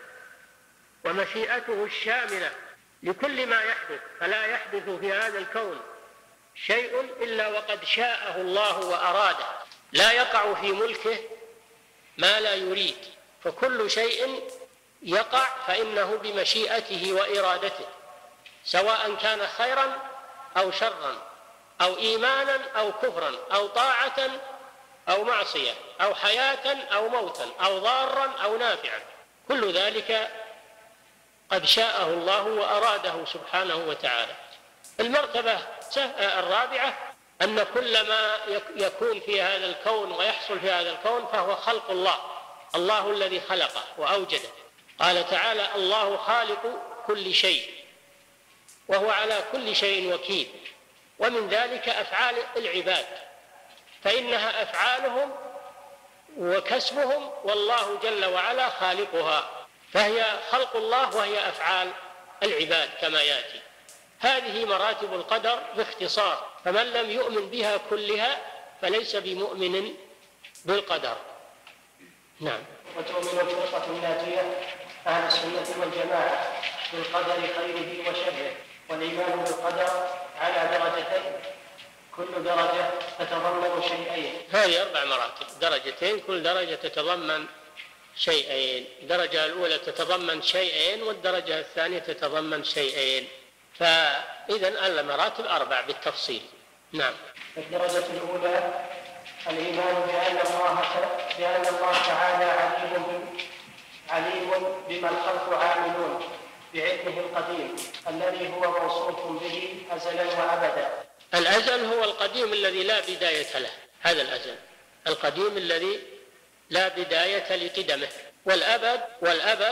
S3: ومشيئته الشاملة لكل ما يحدث، فلا يحدث في هذا الكون شيء إلا وقد شاءه الله وأراده، لا يقع في ملكه ما لا يريد، فكل شيء يقع فإنه بمشيئته وإرادته، سواء كان خيرا أو شرا أو إيمانا أو كفرا أو طاعة أو معصية أو حياة أو موتا أو ضارا أو نافعا، كل ذلك قد شاءه الله وأراده سبحانه وتعالى. المرتبة الرابعة أن كل ما يكون في هذا الكون ويحصل في هذا الكون فهو خلق الله، الله الذي خلقه وأوجده. قال تعالى: الله خالق كل شيء وهو على كل شيء وكيل. ومن ذلك أفعال العباد، فإنها أفعالهم وكسبهم، والله جل وعلا خالقها، فهي خلق الله وهي أفعال العباد كما يأتي. هذه مراتب القدر باختصار، فمن لم يؤمن بها كلها فليس بمؤمن بالقدر. نعم.
S2: وتؤمن الفرقة الناجية أهل السنة والجماعة بالقدر خيره وشره، والإيمان بالقدر على درجتين، كل درجة تتضمن شيئين.
S3: هذه أربع مراتب، درجتين، كل درجة تتضمن شيئين. الدرجة الأولى تتضمن شيئين، والدرجة الثانية تتضمن شيئين، فإذن المراتب أربع بالتفصيل. نعم.
S2: الدرجة الأولى الإيمان بأن الله بأن الله تعالى عليم عليم بما الخلق عاملون بعلمه القديم الذي هو موصوف به أزلا وأبدا.
S3: الأزل هو القديم الذي لا بداية له، هذا الأزل القديم الذي لا بداية لقدمه. والأبد والأبد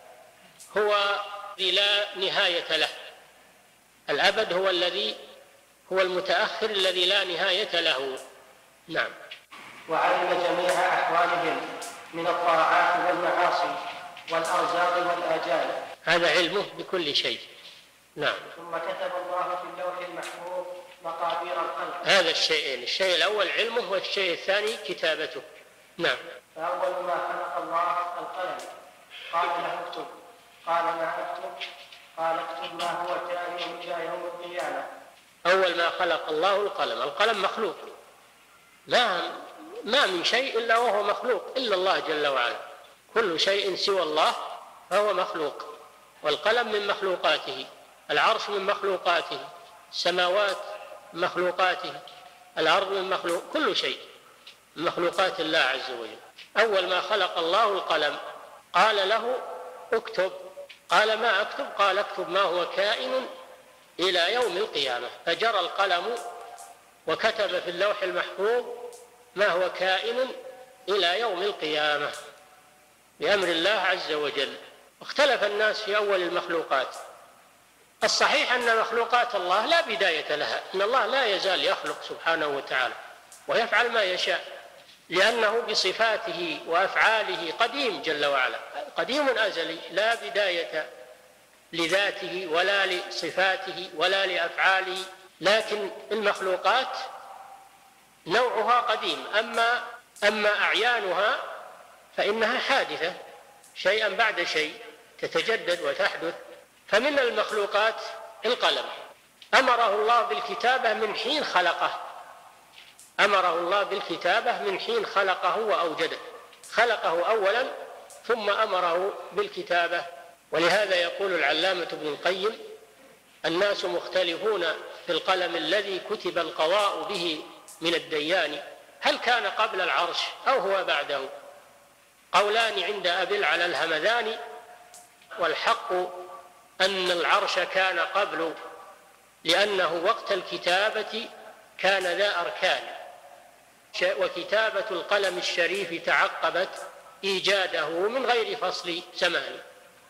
S3: هو الذي لا نهاية له. الأبد هو الذي هو المتأخر الذي لا نهاية له. نعم.
S2: وعلم جميع أحوالهم من الطاعات والمعاصي والأرزاق والآجال،
S3: هذا علمه بكل شيء. نعم.
S2: ثم كتب الله في اللوح المحفوظ مقادير الخلق.
S3: هذا الشيئين، الشيء الأول علمه، والشيء الثاني كتابته. نعم.
S2: فأول ما خلق الله القلم، قال له اكتب، قال ما اكتب، قال اكتب ما هو كائن إلى يوم القيامة.
S3: أول ما خلق الله القلم، القلم مخلوق، لا ما من شيء إلا وهو مخلوق إلا الله جل وعلا، كل شيء سوى الله فهو مخلوق، والقلم من مخلوقاته، العرش من مخلوقاته، السماوات من مخلوقاته، الأرض من مخلوق، كل شيء من مخلوقات الله عز وجل. أول ما خلق الله القلم قال له اكتب، قال ما اكتب، قال اكتب ما هو كائن إلى يوم القيامة، فجرى القلم وكتب في اللوح المحفوظ ما هو كائن إلى يوم القيامة بأمر الله عز وجل. اختلف الناس في أول المخلوقات. الصحيح أن مخلوقات الله لا بداية لها، إن الله لا يزال يخلق سبحانه وتعالى ويفعل ما يشاء، لأنه بصفاته وأفعاله قديم جل وعلا، قديم أزلي لا بداية لذاته ولا لصفاته ولا لأفعاله. لكن المخلوقات نوعها قديم، أما أما أعيانها فإنها حادثة، شيئا بعد شيء تتجدد وتحدث. فمن المخلوقات القلم، أمره الله بالكتابة من حين خلقه، أمره الله بالكتابة من حين خلقه وأوجده، خلقه أولا ثم أمره بالكتابة. ولهذا يقول العلامة ابن القيم: الناس مختلفون في القلم الذي كتب القضاء به من الديان، هل كان قبل العرش أو هو بعده؟ قولان عند أبي العلا الهمذاني، والحق أن العرش كان قبل، لأنه وقت الكتابة كان ذا أركان، وكتابة القلم الشريف تعقبت إيجاده من غير فصل زمان.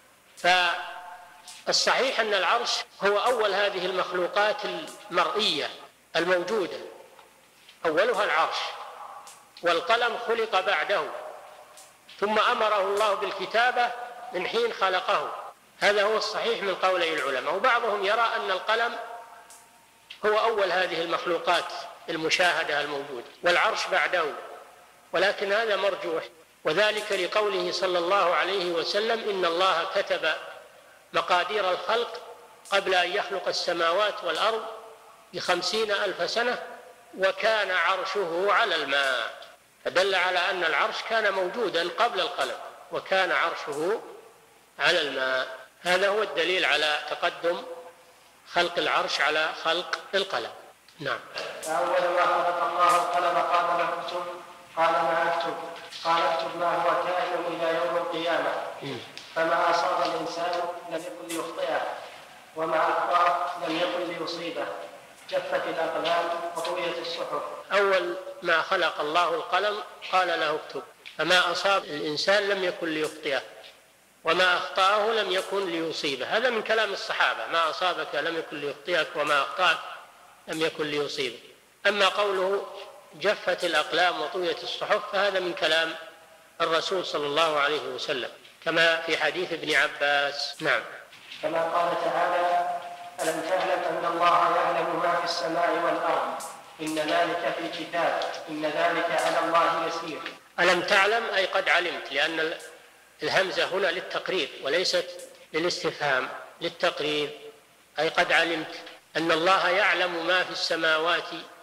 S3: فالصحيح أن العرش هو أول هذه المخلوقات المرئية الموجودة، أولها العرش، والقلم خلق بعده، ثم أمره الله بالكتابة من حين خلقه. هذا هو الصحيح من قولي العلماء. وبعضهم يرى أن القلم هو أول هذه المخلوقات المشاهدة الموجودة والعرش بعده، ولكن هذا مرجوح، وذلك لقوله صلى الله عليه وسلم: إن الله كتب مقادير الخلق قبل أن يخلق السماوات والأرض بخمسين ألف سنة وكان عرشه على الماء، فدل على أن العرش كان موجودا قبل القلم وكان عرشه على الماء. هذا هو الدليل على تقدم خلق العرش على خلق القلم. نعم.
S2: فأول ما خلق الله القلم قال له اكتب، قال ما اكتب، قال اكتب ما هو كائن إلى يوم القيامة. فما أصاب الإنسان لم يكن ليخطئه ومع أخطأه لم يكن ليصيبه. جفت الأقلام وطويت الصحف.
S3: أول ما خلق الله القلم قال له اكتب، فما أصاب الإنسان لم يكن ليخطئه وما أخطأه لم يكن ليصيبه. هذا من كلام الصحابة: ما أصابك لم يكن ليخطئك وما أخطأك لم يكن ليصيبك. أما قوله جفت الأقلام وطويت الصحف فهذا من كلام الرسول صلى الله عليه وسلم، كما في حديث ابن عباس. نعم.
S2: كما قال تعالى: ألم تعلم أن الله يعلم ما في السماء والأرض إن ذلك في كتاب إن ذلك على الله يسير.
S3: ألم تعلم أي قد علمت، لأن الهمزة هنا للتقرير وليست للاستفهام، للتقرير أي قد علمت أن الله يعلم ما في السماوات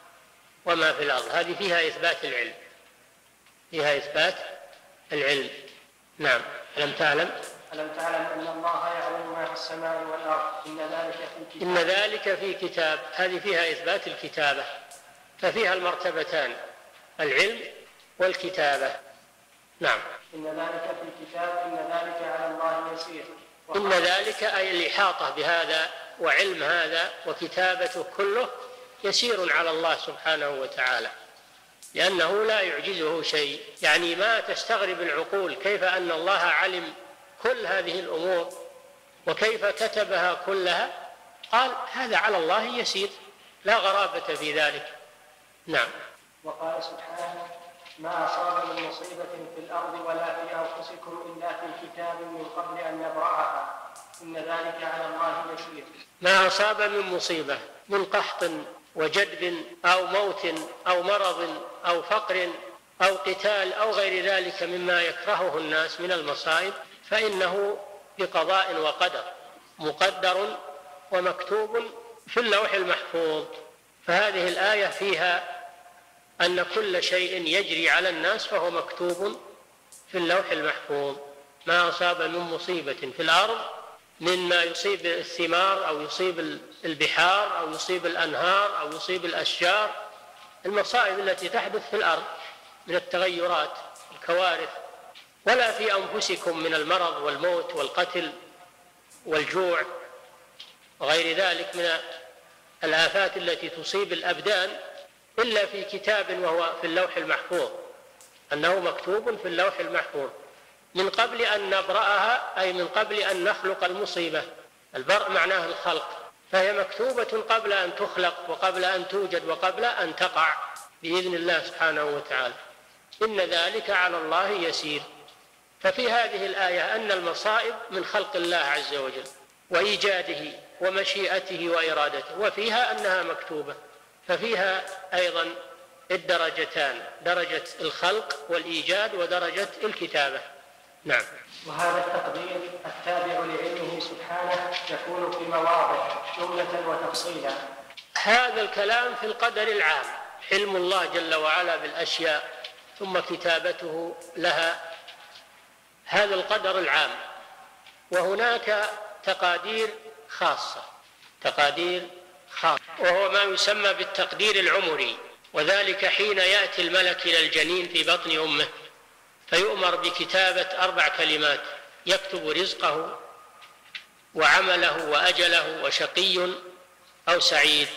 S3: وما في الأرض. هذه فيها إثبات العلم، فيها إثبات العلم. نعم. ألم تعلم
S2: ألم تعلم أن الله يعلم ما في السماء والأرض إن ذلك في كتاب
S3: إن ذلك في كتاب. هذه فيها إثبات الكتابة، ففيها المرتبتان: العلم والكتابة. نعم.
S2: إن ذلك في كتاب إن ذلك على الله يسير.
S3: إن ذلك أي الإحاطة بهذا وعلم هذا وكتابته كله يسير على الله سبحانه وتعالى، لأنه لا يعجزه شيء. يعني ما تستغرب العقول كيف أن الله علم كل هذه الأمور وكيف كتبها كلها. قال هذا على الله يسير، لا غرابة في ذلك. نعم.
S2: وقال سبحانه: ما أصاب من مصيبة في الأرض ولا في أنفسكم إلا في كتاب من قبل أن نبرأها إن ذلك على الله يسير.
S3: ما أصاب من مصيبة من قحط وجدب أو موت أو مرض أو فقر أو قتال أو غير ذلك مما يكرهه الناس من المصائب فإنه بقضاء وقدر، مقدر ومكتوب في اللوح المحفوظ. فهذه الآية فيها أن كل شيء يجري على الناس فهو مكتوب في اللوح المحفوظ. ما أصاب من مصيبة في الأرض مما يصيب الثمار أو يصيب البحار أو يصيب الأنهار أو يصيب الأشجار، المصائب التي تحدث في الأرض من التغيرات الكوارث، ولا في أنفسكم من المرض والموت والقتل والجوع وغير ذلك من الآفات التي تصيب الأبدان إلا في كتاب وهو في اللوح المحفوظ، أنه مكتوب في اللوح المحفوظ من قبل أن نبرأها، أي من قبل أن نخلق المصيبة. البرء معناه الخلق، فهي مكتوبة قبل أن تخلق وقبل أن توجد وقبل أن تقع بإذن الله سبحانه وتعالى. إن ذلك على الله يسير. ففي هذه الآية أن المصائب من خلق الله عز وجل وإيجاده ومشيئته وإرادته، وفيها أنها مكتوبة. ففيها أيضا الدرجتان: درجة الخلق والإيجاد ودرجة الكتابة. نعم.
S2: وهذا التقدير التابع لعلمه سبحانه يكون في مواضع جملة وتفصيلا.
S3: هذا الكلام في القدر العام، علم الله جل وعلا بالأشياء ثم كتابته لها، هذا القدر العام. وهناك تقادير خاصة، تقادير خاصة وهو ما يسمى بالتقدير العمري، وذلك حين يأتي الملك إلى الجنين في بطن أمه فيؤمر بكتابة أربع كلمات: يكتب رزقه وعمله وأجله وشقي أو سعيد.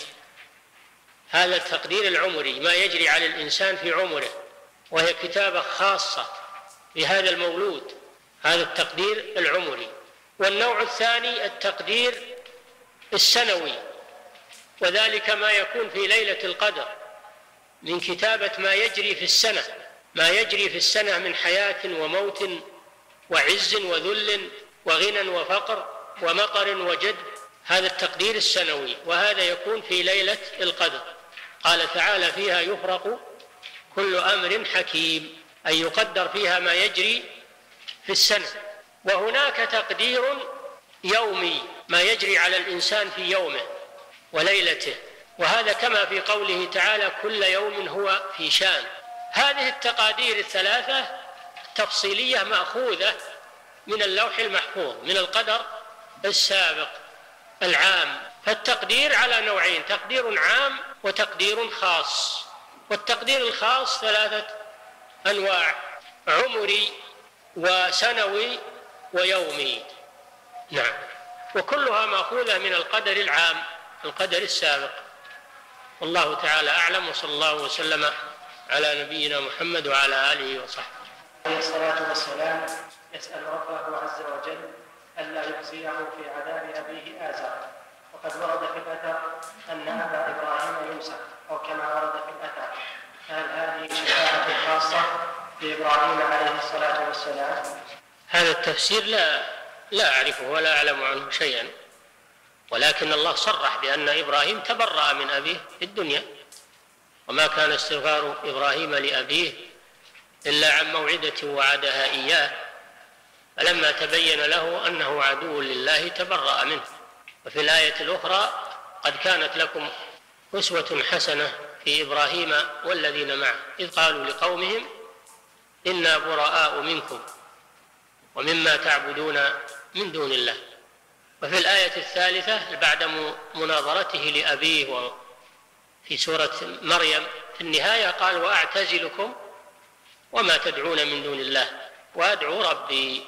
S3: هذا التقدير العمري ما يجري على الإنسان في عمره، وهي كتابة خاصة بهذا المولود، هذا التقدير العمري. والنوع الثاني التقدير السنوي، وذلك ما يكون في ليلة القدر من كتابة ما يجري في السنة، ما يجري في السنة من حياة وموت وعز وذل وغنى وفقر ومطر وجد، هذا التقدير السنوي، وهذا يكون في ليلة القدر. قال تعالى: فيها يفرق كل أمر حكيم، أي يقدر فيها ما يجري في السنة. وهناك تقدير يومي، ما يجري على الإنسان في يومه وليلته، وهذا كما في قوله تعالى: كل يوم هو في شان. هذه التقادير الثلاثة التفصيلية مأخوذة من اللوح المحفوظ، من القدر السابق العام. فالتقدير على نوعين: تقدير عام وتقدير خاص. والتقدير الخاص ثلاثة أنواع: عمري وسنوي ويومي. نعم. وكلها مأخوذة من القدر العام، القدر السابق. والله تعالى أعلم، وصلى الله وسلم على نبينا محمد وعلى آله وصحبه.
S2: عليه الصلاة والسلام يسأل ربه عز وجل ألا يخزيه في عذاب أبيه آزر، وقد ورد في الأثر أن أبا إبراهيم يمسح أو كما ورد في الأثر، فهل هذه شفاعة خاصة لإبراهيم عليه الصلاة والسلام؟
S3: هذا التفسير لا لا أعرفه ولا أعلم عنه شيئا، ولكن الله صرح بأن إبراهيم تبرأ من أبيه في الدنيا، وما كان استغفار إبراهيم لأبيه إلا عن موعدة وعدها إياه، فلما تبين له أنه عدو لله تبرأ منه. وفي الآية الأخرى قد كانت لكم أسوة حسنة في إبراهيم والذين معه إذ قالوا لقومهم إنا براء منكم ومما تعبدون من دون الله. وفي الآية الثالثة بعد مناظرته لأبيه في سورة مريم في النهاية قال وأعتزلكم وما تدعون من دون الله وأدعو ربي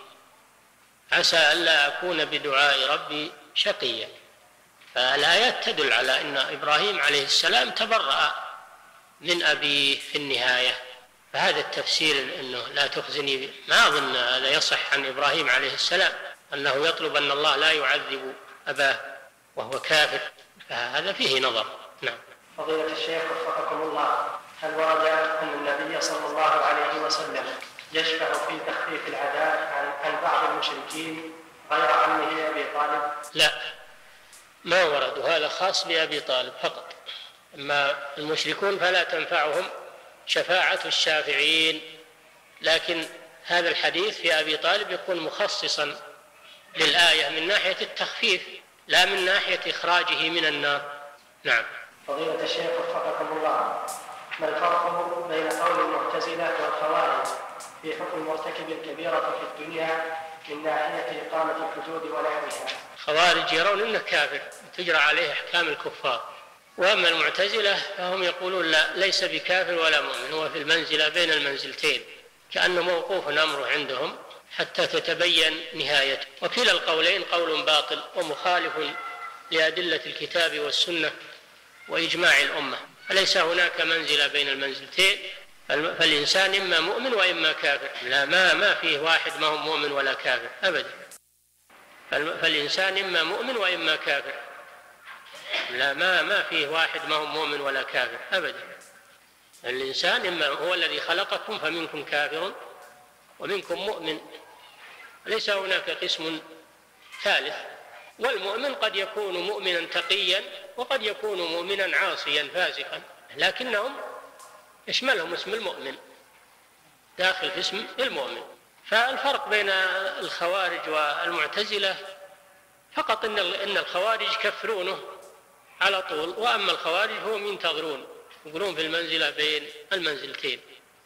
S3: عسى ألا أكون بدعاء ربي شقيا. فالآيات تدل على أن إبراهيم عليه السلام تبرأ من أبيه في النهاية. فهذا التفسير أنه لا تخزني ما أظن هذا يصح عن إبراهيم عليه السلام، أنه يطلب أن الله لا يعذب أباه وهو كافر، فهذا فيه نظر. نعم.
S2: فضيلة الشيخ وفقكم الله، هل ورد أن النبي صلى الله عليه وسلم يشفع في تخفيف العذاب عن, عن بعض المشركين غير عمه أبي طالب؟
S3: لا، ما ورد، وهذا خاص بأبي طالب فقط. أما المشركون فلا تنفعهم شفاعة الشافعين، لكن هذا الحديث في أبي طالب يكون مخصصا للآية من ناحية التخفيف لا من ناحية إخراجه من النار. نعم.
S2: فضيلة الشيخ وفقكم الله، ما الفرق بين قول المعتزلة والخوارج في حكم مرتكب الكبيرة في الدنيا من ناحية إقامة الحدود ونحوها؟
S3: الخوارج يرون أنه كافر تجرى عليه أحكام الكفار، وأما المعتزلة فهم يقولون لا، ليس بكافر ولا مؤمن، هو في المنزلة بين المنزلتين، كأنه موقوف أمره عندهم حتى تتبين نهايته. وكلا القولين قول باطل ومخالف لأدلة الكتاب والسنة وإجماع الأمة، فليس هناك منزلة بين المنزلتين، فالإنسان إما مؤمن وإما كافر. لا، ما ما فيه واحد ما هو مؤمن ولا كافر أبدا، فالإنسان إما مؤمن وإما كافر. لا، ما ما فيه واحد ما هو مؤمن ولا كافر أبدا. الإنسان إما هو الذي خلقكم فمنكم كافر ومنكم مؤمن، ليس هناك قسم ثالث. والمؤمن قد يكون مؤمنا تقيا وقد يكون مؤمنا عاصيا فاسقا، لكنهم يشملهم اسم المؤمن، داخل في اسم المؤمن. فالفرق بين الخوارج والمعتزلة فقط إن إن الخوارج كفرونه على طول، وأما الخوارج هم ينتظرون، يقولون في المنزلة بين المنزلتين.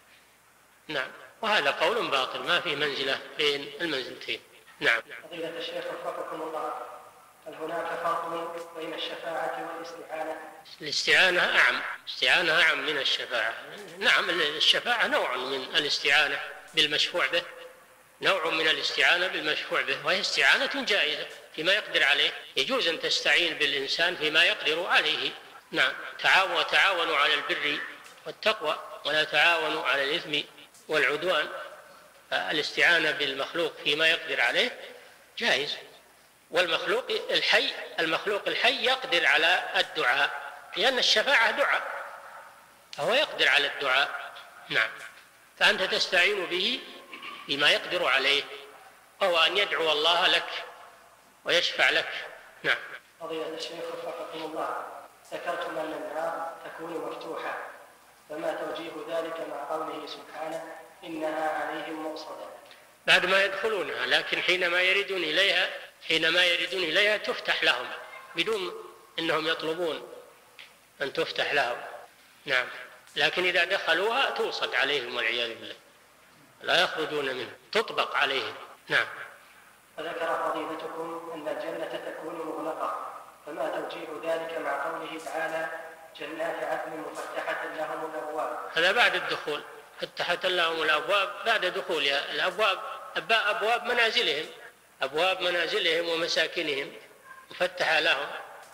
S3: نعم. وهذا قول باطل، ما في منزلة بين المنزلتين. نعم.
S2: فضيلة الشيخ وفقكم الله، هل هناك فرق بين الشفاعة والاستعانة؟
S3: الاستعانة أعم، الاستعانة أعم من الشفاعة. نعم، الشفاعة نوع من الاستعانة بالمشفوع به، نوع من الاستعانة بالمشفوع به، وهي استعانة جائزة فيما يقدر عليه. يجوز أن تستعين بالإنسان فيما يقدر عليه. نعم. تعاونوا وتعاونوا على البر والتقوى ولا تعاونوا على الإثم والعدوان. الاستعانة بالمخلوق فيما يقدر عليه جائز، والمخلوق الحي المخلوق الحي يقدر على الدعاء، لأن الشفاعة دعاء، فهو يقدر على الدعاء. نعم. فأنت تستعين به فيما يقدر عليه، وهو أن يدعو الله لك ويشفع لك. نعم.
S2: فضيلة الشيخ وفقكم الله، ذكرتم أن النار تكون مفتوحة، فما توجيه ذلك مع قوله سبحانه إنها عليهم مؤصدة؟
S3: بعد ما يدخلونها، لكن حينما يردون إليها حينما يردون إليها تفتح لهم بدون أنهم يطلبون أن تفتح لهم. نعم. لكن إذا دخلوها توصد عليهم والعياذ بالله، لا يخرجون منها، تطبق عليهم. نعم.
S2: فذكر فضيلتكم أن الجنة تكون مغلقة، فما توجيه ذلك مع قوله تعالى جنات عدن مفتحة لهم الأبواب؟
S3: هذا بعد الدخول، فتحت لهم الأبواب بعد دخولها. الأبواب أبواب منازلهم، أبواب منازلهم ومساكنهم، فتح لهم،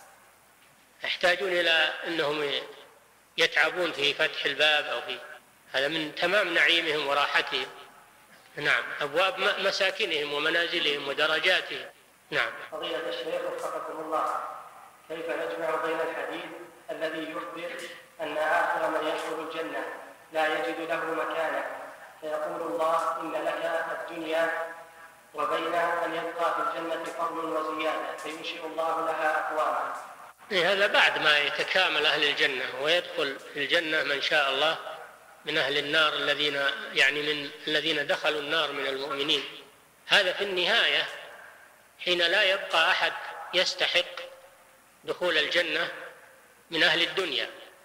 S3: يحتاجون إلى أنهم يتعبون في فتح الباب أو في هذا من تمام نعيمهم وراحتهم. نعم، أبواب مساكنهم ومنازلهم ودرجاتهم. نعم.
S2: فضيلة الشيخ وفقكم الله، كيف نجمع بين الحديث الذي يخبر أن آخر من يدخل الجنة لا يجد له مكانا فيقول الله إن لك الدنيا، وبين أن يبقى في الجنة فضل وزيادة فينشئ الله لها أقواما؟
S3: هذا بعد ما يتكامل أهل الجنة ويدخل الجنة من شاء الله من أهل النار الذين يعني من الذين دخلوا النار من المؤمنين. هذا في النهاية حين لا يبقى أحد يستحق دخول الجنة من أهل الدنيا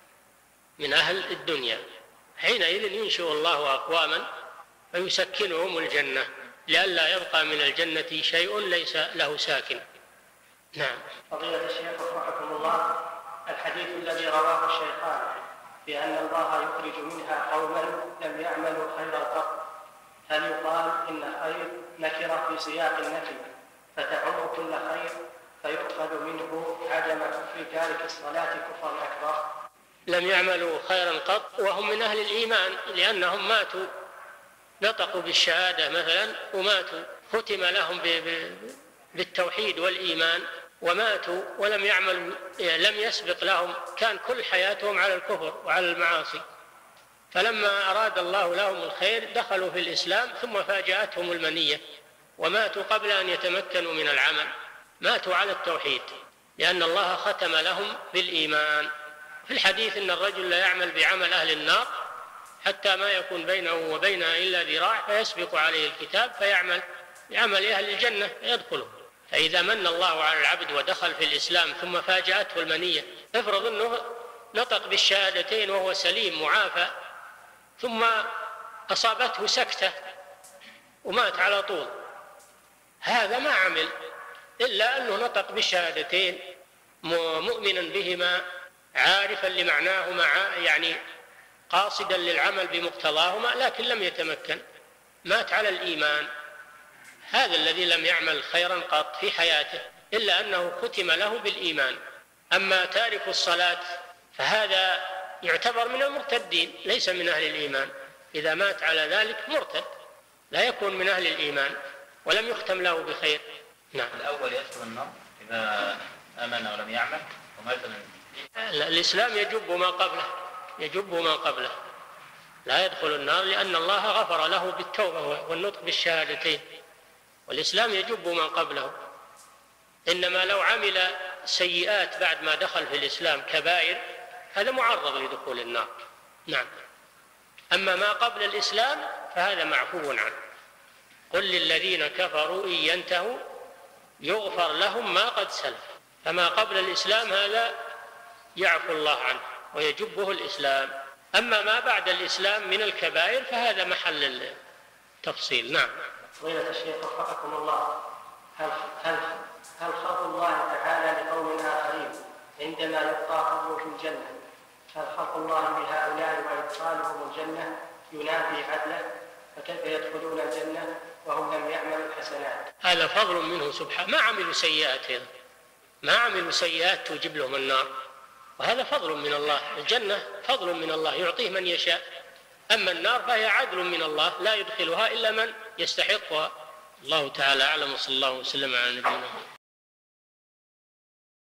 S3: من أهل الدنيا حينئذ ينشئ الله أقواما فيسكنهم الجنة لئلا يبقى من الجنة شيء ليس له ساكن. نعم.
S2: فضيلة الشيخ رحمكم الله، الحديث الذي رواه الشيخان بأن الله يخرج منها قوما لم يعملوا خيرا قط، هل يقال إن خير نكرة في سياق النفي فتعم كل خير فيؤخذ منه عدم كفر تارك الصلاة كفرا أكبر؟
S3: لم يعملوا خيرا قط وهم من أهل الإيمان، لأنهم ماتوا نطقوا بالشهادة مثلا وماتوا، ختم لهم بالتوحيد والإيمان وماتوا ولم يعملوا، لم يسبق لهم، كان كل حياتهم على الكفر وعلى المعاصي، فلما أراد الله لهم الخير دخلوا في الإسلام ثم فاجأتهم المنية وماتوا قبل أن يتمكنوا من العمل، ماتوا على التوحيد لأن الله ختم لهم بالإيمان. في الحديث إن الرجل لا يعمل بعمل أهل النار حتى ما يكون بينه وبينها إلا ذراع فيسبق عليه الكتاب فيعمل بعمل أهل الجنة فيدخله. فإذا من الله على العبد ودخل في الإسلام ثم فاجأته المنية، افرض أنه نطق بالشهادتين وهو سليم معافى ثم أصابته سكتة ومات على طول، هذا ما عمل إلا أنه نطق بالشهادتين مؤمنا بهما عارفا لمعناهما يعني قاصدا للعمل بمقتضاهما، لكن لم يتمكن، مات على الإيمان. هذا الذي لم يعمل خيرا قط في حياته إلا أنه ختم له بالإيمان. أما تارك الصلاة فهذا يعتبر من المرتدين ليس من أهل الإيمان، إذا مات على ذلك مرتد لا يكون من أهل الإيمان ولم يختم له بخير. نعم.
S4: الأول يدخل النار إذا آمن ولم يعمل، ومثلا
S3: الإسلام يجب ما قبله يجب ما قبله لا يدخل النار لأن الله غفر له بالتوبة والنطق بالشهادتين، والإسلام يجب ما قبله. إنما لو عمل سيئات بعد ما دخل في الإسلام كبائر هذا معرض لدخول النار. نعم. أما ما قبل الإسلام فهذا معفو عنه. قل للذين كفروا إن ينتهوا يغفر لهم ما قد سلف، فما قبل الإسلام هذا يعفو الله عنه ويجبه الإسلام. أما ما بعد الإسلام من الكبائر فهذا محل التفصيل. نعم.
S2: فضيلة الشيخ وفقكم الله، هل هل هل خوف الله تعالى لقوم آخرين عندما يبقى فضله في الجنة، هل خوف الله بهؤلاء وإدخالهم الجنة ينافي عدله؟ فكيف يدخلون الجنة وهم لم يعملوا الحسنات؟
S3: هذا فضل منه سبحانه، ما عملوا سيئات هذا. ما عملوا سيئات توجب لهم النار، وهذا فضل من الله. الجنة فضل من الله يعطيه من يشاء، أما النار فهي عدل من الله لا يدخلها إلا من يستحقها. الله تعالى أعلم، وصلى الله وسلم على نبينا محمد.